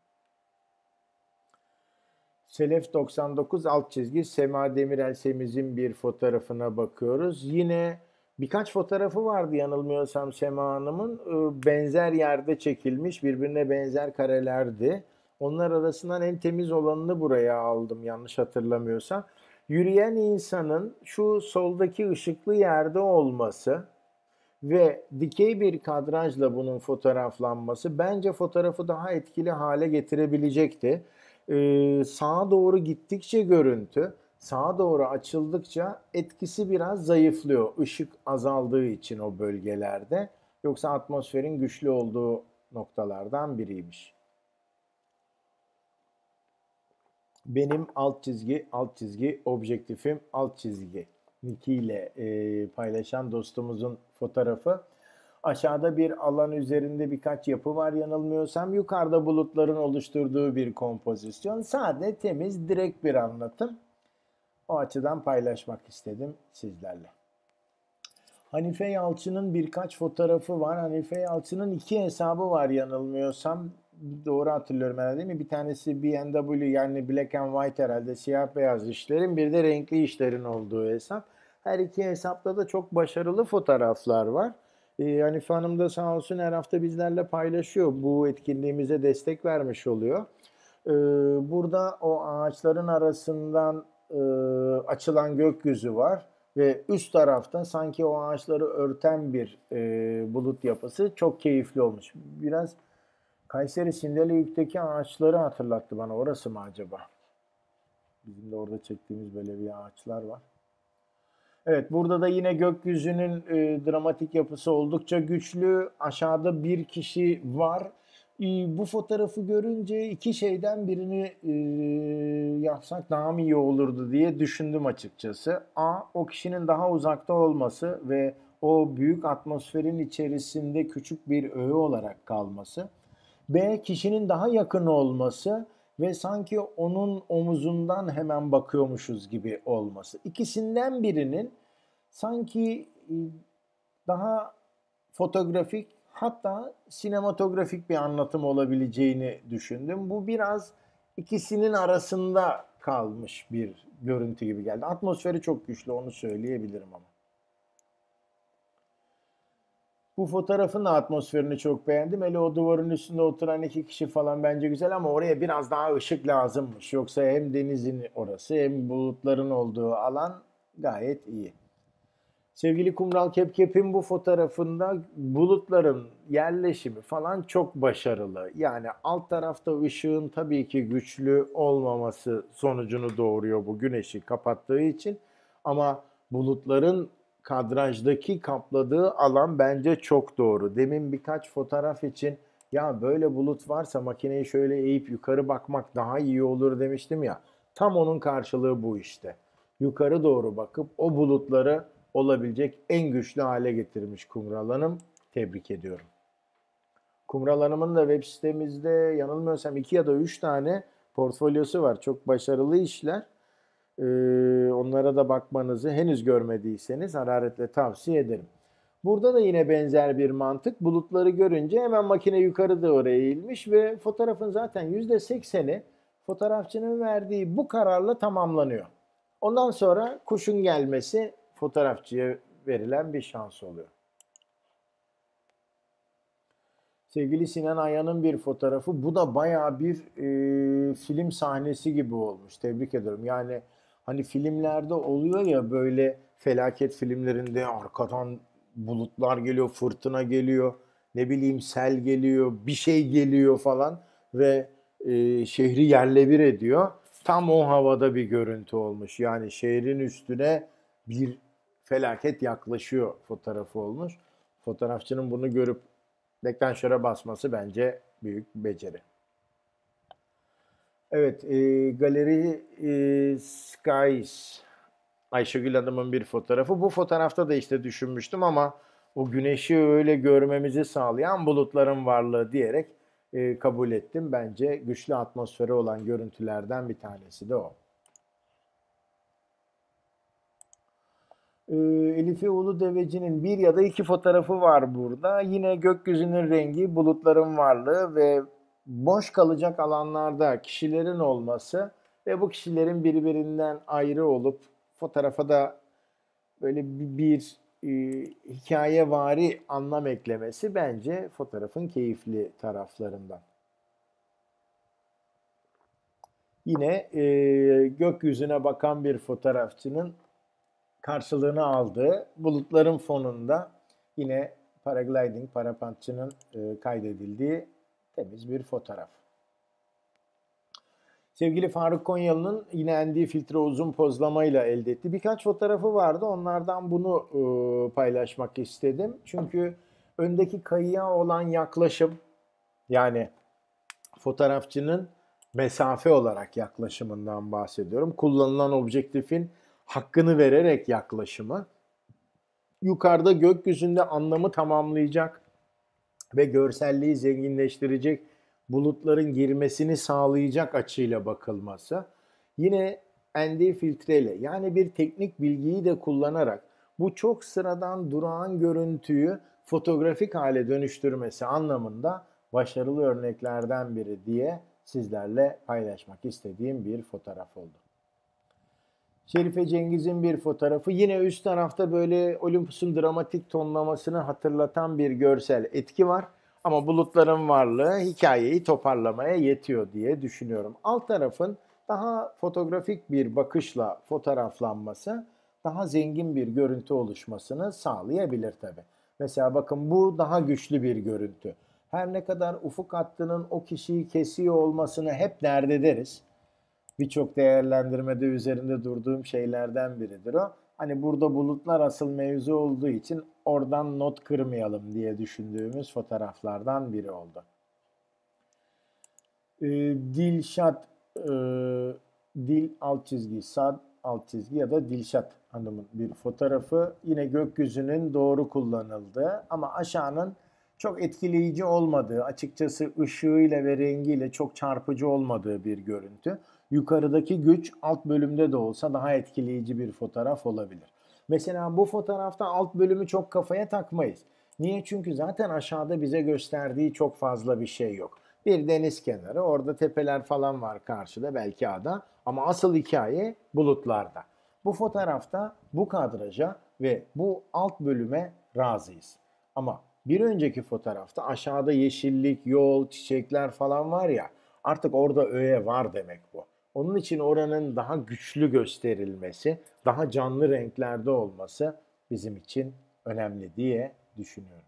Selef 99 alt çizgi Sema Demirel Semiz'in bir fotoğrafına bakıyoruz. Yine birkaç fotoğrafı vardı yanılmıyorsam Sema Hanım'ın. Benzer yerde çekilmiş, birbirine benzer karelerdi. Onlar arasından en temiz olanını buraya aldım yanlış hatırlamıyorsam. Yürüyen insanın şu soldaki ışıklı yerde olması ve dikey bir kadrajla bunun fotoğraflanması bence fotoğrafı daha etkili hale getirebilecekti. Sağa doğru gittikçe görüntü, sağa doğru açıldıkça etkisi biraz zayıflıyor. Işık azaldığı için o bölgelerde. Yoksa atmosferin güçlü olduğu noktalardan biriymiş. Benim alt çizgi, alt çizgi, objektifim, alt çizgi nickiyle paylaşan dostumuzun fotoğrafı. Aşağıda bir alan üzerinde birkaç yapı var yanılmıyorsam. Yukarıda bulutların oluşturduğu bir kompozisyon. Sade, temiz, direkt bir anlatım. O açıdan paylaşmak istedim sizlerle. Hanife Yalçın'ın birkaç fotoğrafı var. Hanife Yalçın'ın iki hesabı var yanılmıyorsam. Doğru hatırlıyorum herhalde, değil mi? Bir tanesi B&W, yani Black and White herhalde, siyah beyaz işlerin, bir de renkli işlerin olduğu hesap. Her iki hesapta da çok başarılı fotoğraflar var. Hanife Hanım da sağ olsun her hafta bizlerle paylaşıyor. Bu etkinliğimize destek vermiş oluyor. Burada o ağaçların arasından açılan gökyüzü var ve üst tarafta sanki o ağaçları örten bir bulut yapısı çok keyifli olmuş. Biraz Kayseri Sindeleyük'teki ağaçları hatırlattı bana. Orası mı acaba? Bizim de orada çektiğimiz böyle bir ağaçlar var. Evet, burada da yine gökyüzünün dramatik yapısı oldukça güçlü. Aşağıda bir kişi var. Bu fotoğrafı görünce iki şeyden birini yapsak daha mı iyi olurdu diye düşündüm açıkçası. A, o kişinin daha uzakta olması ve o büyük atmosferin içerisinde küçük bir öğe olarak kalması. B, kişinin daha yakın olması ve sanki onun omuzundan hemen bakıyormuşuz gibi olması. İkisinden birinin sanki daha fotoğrafik hatta sinematografik bir anlatım olabileceğini düşündüm. Bu biraz ikisinin arasında kalmış bir görüntü gibi geldi. Atmosferi çok güçlü, onu söyleyebilirim ama. Bu fotoğrafın da atmosferini çok beğendim. Hele o duvarın üstünde oturan iki kişi falan bence güzel ama oraya biraz daha ışık lazımmış. Yoksa hem denizin orası hem bulutların olduğu alan gayet iyi. Sevgili Kumral Kepkep'in bu fotoğrafında bulutların yerleşimi falan çok başarılı. Yani alt tarafta ışığın tabii ki güçlü olmaması sonucunu doğuruyor bu güneşi kapattığı için. Ama bulutların kadrajdaki kapladığı alan bence çok doğru. Demin birkaç fotoğraf için ya böyle bulut varsa makineyi şöyle eğip yukarı bakmak daha iyi olur demiştim ya. Tam onun karşılığı bu işte. Yukarı doğru bakıp o bulutları olabilecek en güçlü hale getirmiş Kumral Hanım. Tebrik ediyorum. Kumral Hanım'ın da web sitemizde yanılmıyorsam 2 ya da 3 tane portfolyosu var. Çok başarılı işler. Onlara da bakmanızı henüz görmediyseniz hararetle tavsiye ederim. Burada da yine benzer bir mantık. Bulutları görünce hemen makine yukarı doğru eğilmiş ve fotoğrafın zaten %80'i fotoğrafçının verdiği bu kararla tamamlanıyor. Ondan sonra kuşun gelmesi fotoğrafçıya verilen bir şans oluyor. Sevgili Sinan Aya'nın bir fotoğrafı. Bu da bayağı bir film sahnesi gibi olmuş. Tebrik ediyorum. Yani hani filmlerde oluyor ya böyle felaket filmlerinde arkadan bulutlar geliyor, fırtına geliyor, ne bileyim sel geliyor, bir şey geliyor falan ve şehri yerle bir ediyor. Tam o havada bir görüntü olmuş. Yani şehrin üstüne bir felaket yaklaşıyor fotoğrafı olmuş. Fotoğrafçının bunu görüp deklanşöre basması bence büyük beceri. Evet, Galeri Skies Ayşegül Hanım'ın bir fotoğrafı. Bu fotoğrafta da işte düşünmüştüm ama o güneşi öyle görmemizi sağlayan bulutların varlığı diyerek kabul ettim. Bence güçlü atmosferi olan görüntülerden bir tanesi de o. Elife Ulu Deveci'nin bir ya da iki fotoğrafı var burada. Yine gökyüzünün rengi, bulutların varlığı ve boş kalacak alanlarda kişilerin olması ve bu kişilerin birbirinden ayrı olup fotoğrafa da böyle bir hikayevari anlam eklemesi bence fotoğrafın keyifli taraflarından. Yine gökyüzüne bakan bir fotoğrafçının karşılığını aldığı bulutların fonunda yine paragliding, parapantçının kaydedildiği temiz bir fotoğraf. Sevgili Faruk Konyalı'nın yine ND filtre uzun pozlamayla elde ettiği birkaç fotoğrafı vardı. Onlardan bunu paylaşmak istedim. Çünkü öndeki kayıya olan yaklaşım, yani fotoğrafçının mesafe olarak yaklaşımından bahsediyorum. Kullanılan objektifin hakkını vererek yaklaşımı, yukarıda gökyüzünde anlamı tamamlayacak ve görselliği zenginleştirecek bulutların girmesini sağlayacak açıyla bakılması. Yine ND filtreyle, yani bir teknik bilgiyi de kullanarak bu çok sıradan durağan görüntüyü fotoğrafik hale dönüştürmesi anlamında başarılı örneklerden biri diye sizlerle paylaşmak istediğim bir fotoğraf oldu. Şerife Cengiz'in bir fotoğrafı. Yine üst tarafta böyle Olympus'un dramatik tonlamasını hatırlatan bir görsel etki var. Ama bulutların varlığı hikayeyi toparlamaya yetiyor diye düşünüyorum. Alt tarafın daha fotoğrafik bir bakışla fotoğraflanması daha zengin bir görüntü oluşmasını sağlayabilir tabii. Mesela bakın, bu daha güçlü bir görüntü. Her ne kadar ufuk hattının o kişiyi kesiyor olmasını hep dert ederiz. Birçok değerlendirmede üzerinde durduğum şeylerden biridir o. Hani burada bulutlar asıl mevzu olduğu için oradan not kırmayalım diye düşündüğümüz fotoğraflardan biri oldu. Dilşat, e, Dil alt çizgi, Sad alt çizgi ya da Dilşat Hanım'ın bir fotoğrafı. Yine gökyüzünün doğru kullanıldığı ama aşağının çok etkileyici olmadığı, açıkçası ışığıyla ve rengiyle çok çarpıcı olmadığı bir görüntü. Yukarıdaki güç alt bölümde de olsa daha etkileyici bir fotoğraf olabilir. Mesela bu fotoğrafta alt bölümü çok kafaya takmayız. Niye? Çünkü zaten aşağıda bize gösterdiği çok fazla bir şey yok. Bir deniz kenarı, orada tepeler falan var karşıda, belki ada, ama asıl hikaye bulutlarda. Bu fotoğrafta bu kadraja ve bu alt bölüme razıyız. Ama bir önceki fotoğrafta aşağıda yeşillik, yol, çiçekler falan var ya, artık orada öğe var demek bu. Onun için oranın daha güçlü gösterilmesi, daha canlı renklerde olması bizim için önemli diye düşünüyorum.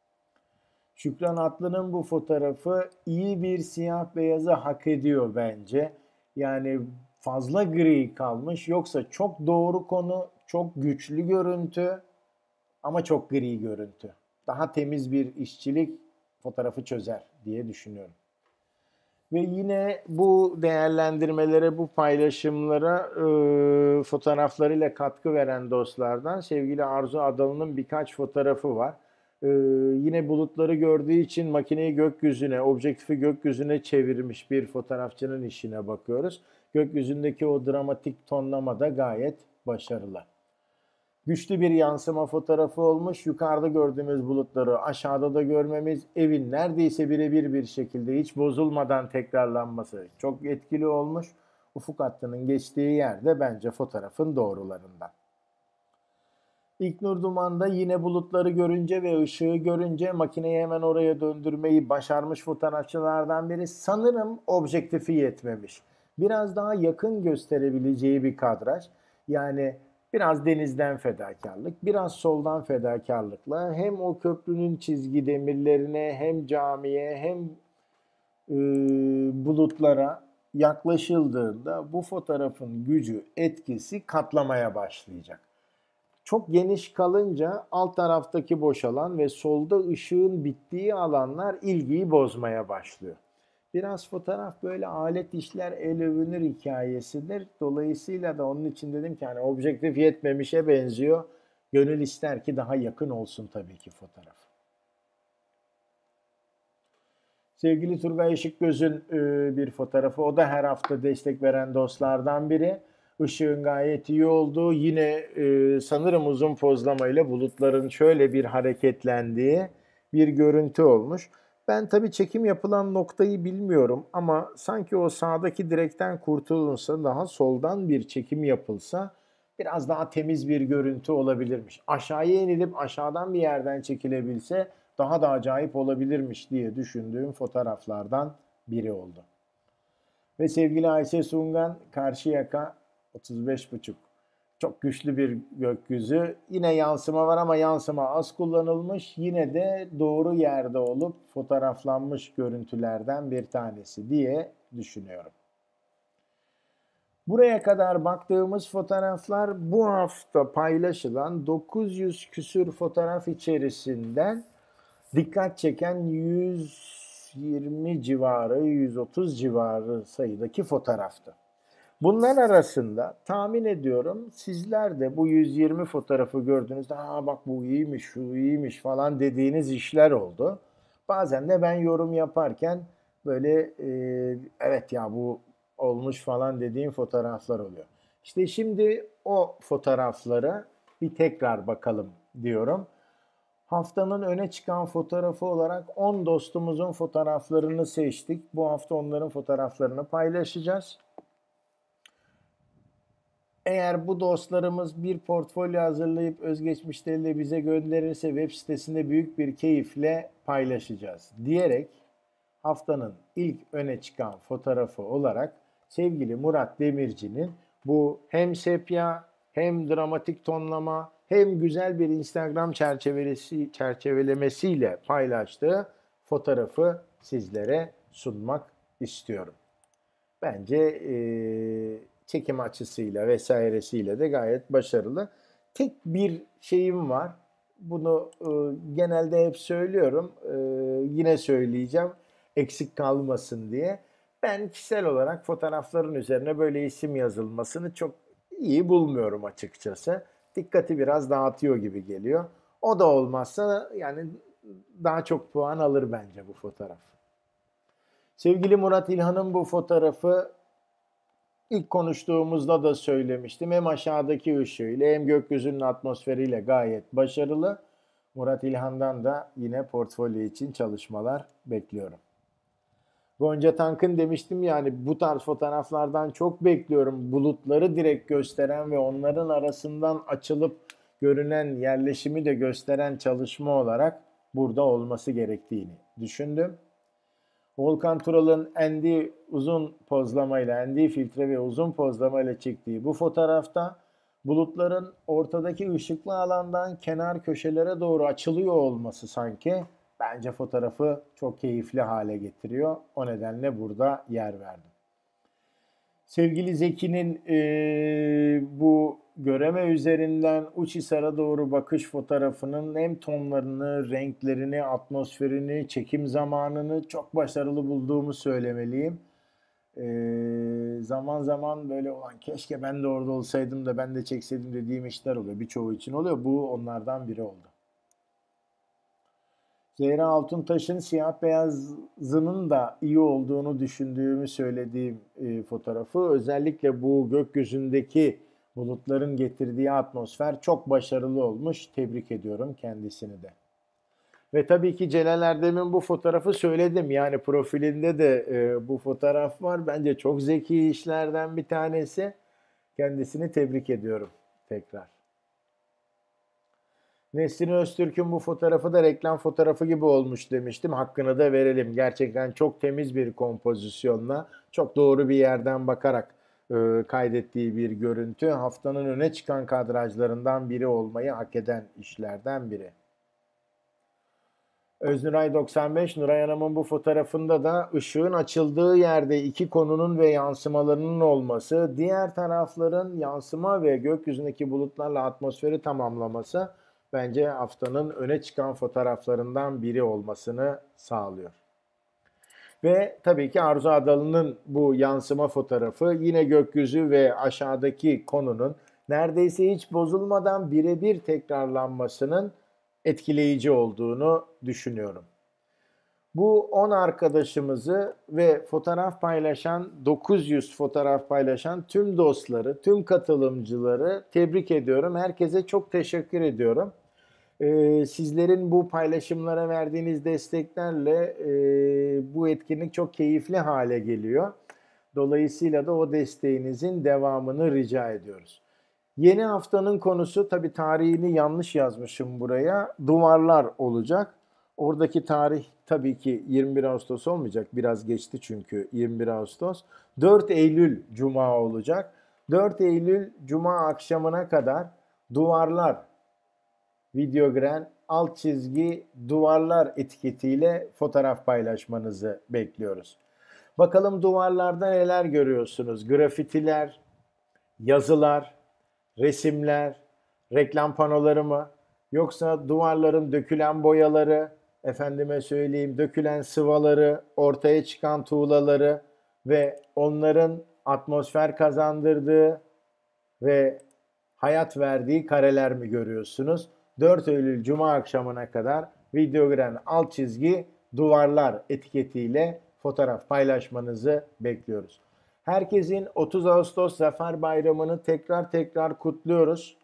Şükran Atlı'nın bu fotoğrafı iyi bir siyah beyazı hak ediyor bence. Yani fazla gri kalmış. Yoksa çok doğru konu, çok güçlü görüntü ama çok gri görüntü. Daha temiz bir işçilik fotoğrafı çözer diye düşünüyorum. Ve yine bu değerlendirmelere, bu paylaşımlara fotoğraflarıyla katkı veren dostlardan sevgili Arzu Adalı'nın birkaç fotoğrafı var. Yine bulutları gördüğü için makineyi gökyüzüne, objektifi gökyüzüne çevirmiş bir fotoğrafçının işine bakıyoruz. Gökyüzündeki o dramatik tonlama da gayet başarılı. Güçlü bir yansıma fotoğrafı olmuş. Yukarıda gördüğümüz bulutları aşağıda da görmemiz, evin neredeyse birebir bir şekilde hiç bozulmadan tekrarlanması çok etkili olmuş. Ufuk hattının geçtiği yerde bence fotoğrafın doğrularından. İlknur Duman'da yine bulutları görünce ve ışığı görünce makineyi hemen oraya döndürmeyi başarmış fotoğrafçılardan biri. Sanırım objektifi yetmemiş. Biraz daha yakın gösterebileceği bir kadraj. Yani biraz denizden fedakarlık, biraz soldan fedakarlıkla hem o köprünün çizgi demirlerine hem camiye hem e, bulutlara yaklaşıldığında bu fotoğrafın gücü, etkisi katlamaya başlayacak. Çok geniş kalınca alt taraftaki boş alan ve solda ışığın bittiği alanlar ilgiyi bozmaya başlıyor. Biraz fotoğraf böyle alet işler el övünür hikayesidir. Dolayısıyla da onun için dedim ki hani objektif yetmemişe benziyor. Gönül ister ki daha yakın olsun tabii ki fotoğraf. Sevgili Turgay Işıkgöz'ün bir fotoğrafı. O da her hafta destek veren dostlardan biri. Işığın gayet iyi olduğu, yine sanırım uzun pozlamayla bulutların şöyle bir hareketlendiği bir görüntü olmuş. Ben tabii çekim yapılan noktayı bilmiyorum ama sanki o sağdaki direkten kurtulunsa, daha soldan bir çekim yapılsa biraz daha temiz bir görüntü olabilirmiş. Aşağıya inilip aşağıdan bir yerden çekilebilse daha da acayip olabilirmiş diye düşündüğüm fotoğraflardan biri oldu. Ve sevgili Ayşe Sungan, Karşıyaka 35,5. Çok güçlü bir gökyüzü. Yine yansıma var ama yansıma az kullanılmış. Yine de doğru yerde olup fotoğraflanmış görüntülerden bir tanesi diye düşünüyorum. Buraya kadar baktığımız fotoğraflar bu hafta paylaşılan 900 küsür fotoğraf içerisinden dikkat çeken 120 civarı, 130 civarı sayıdaki fotoğraftı. Bunlar arasında tahmin ediyorum sizler de bu 120 fotoğrafı gördüğünüzde "Aa bak bu iyiymiş, şu iyiymiş" falan dediğiniz işler oldu. Bazen de ben yorum yaparken böyle evet ya bu olmuş falan dediğim fotoğraflar oluyor. İşte şimdi o fotoğraflara bir tekrar bakalım diyorum. Haftanın öne çıkan fotoğrafı olarak 10 dostumuzun fotoğraflarını seçtik. Bu hafta onların fotoğraflarını paylaşacağız. Eğer bu dostlarımız bir portfolyo hazırlayıp özgeçmişleriyle bize gönderirse web sitesinde büyük bir keyifle paylaşacağız diyerek haftanın ilk öne çıkan fotoğrafı olarak sevgili Murat Demirci'nin bu hem sepya hem dramatik tonlama hem güzel bir Instagram çerçevelemesiyle paylaştığı fotoğrafı sizlere sunmak istiyorum. Bence çekim açısıyla vesairesiyle de gayet başarılı. Tek bir şeyim var. Bunu genelde hep söylüyorum. Yine söyleyeceğim. Eksik kalmasın diye. Ben kişisel olarak fotoğrafların üzerine böyle isim yazılmasını çok iyi bulmuyorum açıkçası. Dikkati biraz dağıtıyor gibi geliyor. O da olmazsa yani daha çok puan alır bence bu fotoğraf. Sevgili Murat İlhan'ın bu fotoğrafı ilk konuştuğumuzda da söylemiştim. Hem aşağıdaki ışığıyla hem gökyüzünün atmosferiyle gayet başarılı. Murat İlhan'dan da yine portfolyo için çalışmalar bekliyorum. Gonca Tank'ın demiştim yani bu tarz fotoğraflardan çok bekliyorum. Bulutları direkt gösteren ve onların arasından açılıp görünen yerleşimi de gösteren çalışma olarak burada olması gerektiğini düşündüm. Volkan Tural'ın uzun pozlamayla, filtre ve uzun pozlamayla çektiği bu fotoğrafta bulutların ortadaki ışıklı alandan kenar köşelere doğru açılıyor olması sanki bence fotoğrafı çok keyifli hale getiriyor. O nedenle burada yer verdim. Sevgili Zeki'nin bu göreme üzerinden Uçhisar'a doğru bakış fotoğrafının hem tonlarını, renklerini, atmosferini, çekim zamanını çok başarılı bulduğumu söylemeliyim. Zaman zaman böyle olan keşke ben de orada olsaydım da ben de çekseydim dediğim işler oluyor. Birçoğu için oluyor. Bu onlardan biri oldu. Zehra Altuntaş'ın siyah beyazının da iyi olduğunu düşündüğümü söylediğim fotoğrafı. Özellikle bu gökyüzündeki bulutların getirdiği atmosfer çok başarılı olmuş. Tebrik ediyorum kendisini de. Ve tabii ki Celal Erdem'in bu fotoğrafı söyledim. Yani profilinde de bu fotoğraf var. Bence çok zeki işlerden bir tanesi. Kendisini tebrik ediyorum tekrar. Nesrin Öztürk'ün bu fotoğrafı da reklam fotoğrafı gibi olmuş demiştim. Hakkını da verelim. Gerçekten çok temiz bir kompozisyonla, çok doğru bir yerden bakarak kaydettiği bir görüntü. Haftanın öne çıkan kadrajlarından biri olmayı hak eden işlerden biri. Öznuray 95, Nuray Hanım'ın bu fotoğrafında da ışığın açıldığı yerde iki konunun ve yansımalarının olması, diğer tarafların yansıma ve gökyüzündeki bulutlarla atmosferi tamamlaması bence haftanın öne çıkan fotoğraflarından biri olmasını sağlıyor. Ve tabii ki Arzu Adalı'nın bu yansıma fotoğrafı yine gökyüzü ve aşağıdaki konunun neredeyse hiç bozulmadan birebir tekrarlanmasının etkileyici olduğunu düşünüyorum. Bu 10 arkadaşımızı ve fotoğraf paylaşan, 900 fotoğraf paylaşan tüm dostları, tüm katılımcıları tebrik ediyorum. Herkese çok teşekkür ediyorum. Sizlerin bu paylaşımlara verdiğiniz desteklerle bu etkinlik çok keyifli hale geliyor. Dolayısıyla da o desteğinizin devamını rica ediyoruz. Yeni haftanın konusu, tabii tarihini yanlış yazmışım buraya, duvarlar olacak. Oradaki tarih tabii ki 21 Ağustos olmayacak. Biraz geçti çünkü 21 Ağustos. 4 Eylül Cuma olacak. 4 Eylül Cuma akşamına kadar duvarlar, Videogren alt çizgi duvarlar etiketiyle fotoğraf paylaşmanızı bekliyoruz. Bakalım duvarlarda neler görüyorsunuz? Grafitiler, yazılar, resimler, reklam panoları mı? Yoksa duvarların dökülen boyaları, efendime söyleyeyim dökülen sıvaları, ortaya çıkan tuğlaları ve onların atmosfer kazandırdığı ve hayat verdiği kareler mi görüyorsunuz? 4 Eylül Cuma akşamına kadar Videogren alt çizgi duvarlar etiketiyle fotoğraf paylaşmanızı bekliyoruz. Herkesin 30 Ağustos Zafer Bayramı'nı tekrar kutluyoruz.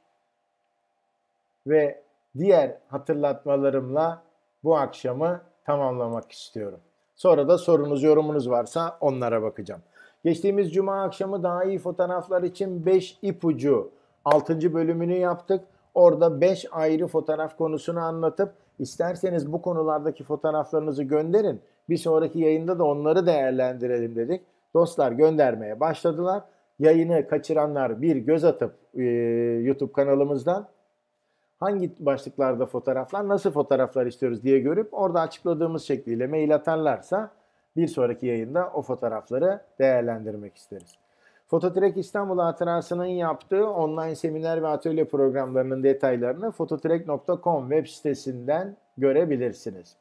Ve diğer hatırlatmalarımla bu akşamı tamamlamak istiyorum. Sonra da sorunuz, yorumunuz varsa onlara bakacağım. Geçtiğimiz Cuma akşamı daha iyi fotoğraflar için 5 ipucu 6. bölümünü yaptık. Orada 5 ayrı fotoğraf konusunu anlatıp isterseniz bu konulardaki fotoğraflarınızı gönderin. Bir sonraki yayında da onları değerlendirelim dedik. Dostlar göndermeye başladılar. Yayını kaçıranlar bir göz atıp YouTube kanalımızdan hangi başlıklarda fotoğraflar, nasıl fotoğraflar istiyoruz diye görüp orada açıkladığımız şekliyle mail atarlarsa Bir sonraki yayında o fotoğrafları değerlendirmek isteriz. Fototrek İstanbul Hatırası'nın yaptığı online seminer ve atölye programlarının detaylarını fototrek.com web sitesinden görebilirsiniz.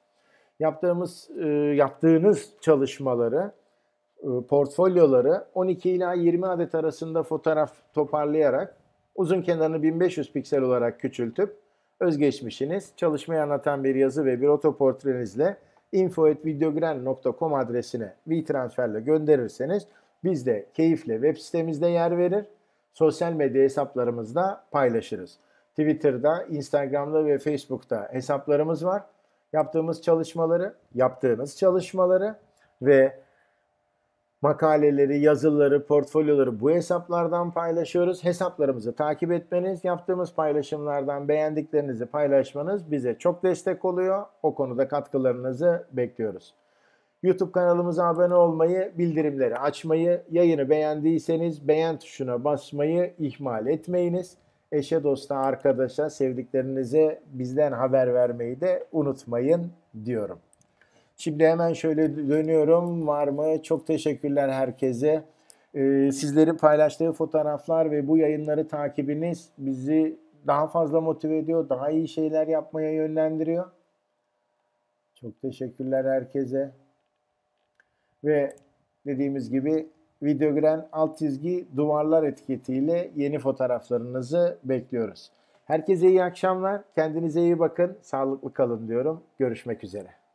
Yaptığınız çalışmaları, portfolyoları 12 ila 20 adet arasında fotoğraf toparlayarak uzun kenarını 1500 piksel olarak küçültüp özgeçmişiniz, çalışmayı anlatan bir yazı ve bir otoportrenizle info@videogren.com adresine WeTransfer'le gönderirseniz biz de keyifle web sitemizde yer verir, sosyal medya hesaplarımızda paylaşırız. Twitter'da, Instagram'da ve Facebook'ta hesaplarımız var. Yaptığınız çalışmaları ve makaleleri, yazıları, portfolyoları bu hesaplardan paylaşıyoruz. Hesaplarımızı takip etmeniz, yaptığımız paylaşımlardan beğendiklerinizi paylaşmanız bize çok destek oluyor. O konuda katkılarınızı bekliyoruz. YouTube kanalımıza abone olmayı, bildirimleri açmayı, yayını beğendiyseniz beğen tuşuna basmayı ihmal etmeyiniz. Eşe, dosta, arkadaşa, sevdiklerinize bizden haber vermeyi de unutmayın diyorum. Şimdi hemen şöyle dönüyorum. Var mı? Çok teşekkürler herkese. Sizlerin paylaştığı fotoğraflar ve bu yayınları takibiniz bizi daha fazla motive ediyor, daha iyi şeyler yapmaya yönlendiriyor. Çok teşekkürler herkese. Ve dediğimiz gibi Videogren _duvarlar etiketiyle yeni fotoğraflarınızı bekliyoruz. Herkese iyi akşamlar. Kendinize iyi bakın. Sağlıklı kalın diyorum. Görüşmek üzere.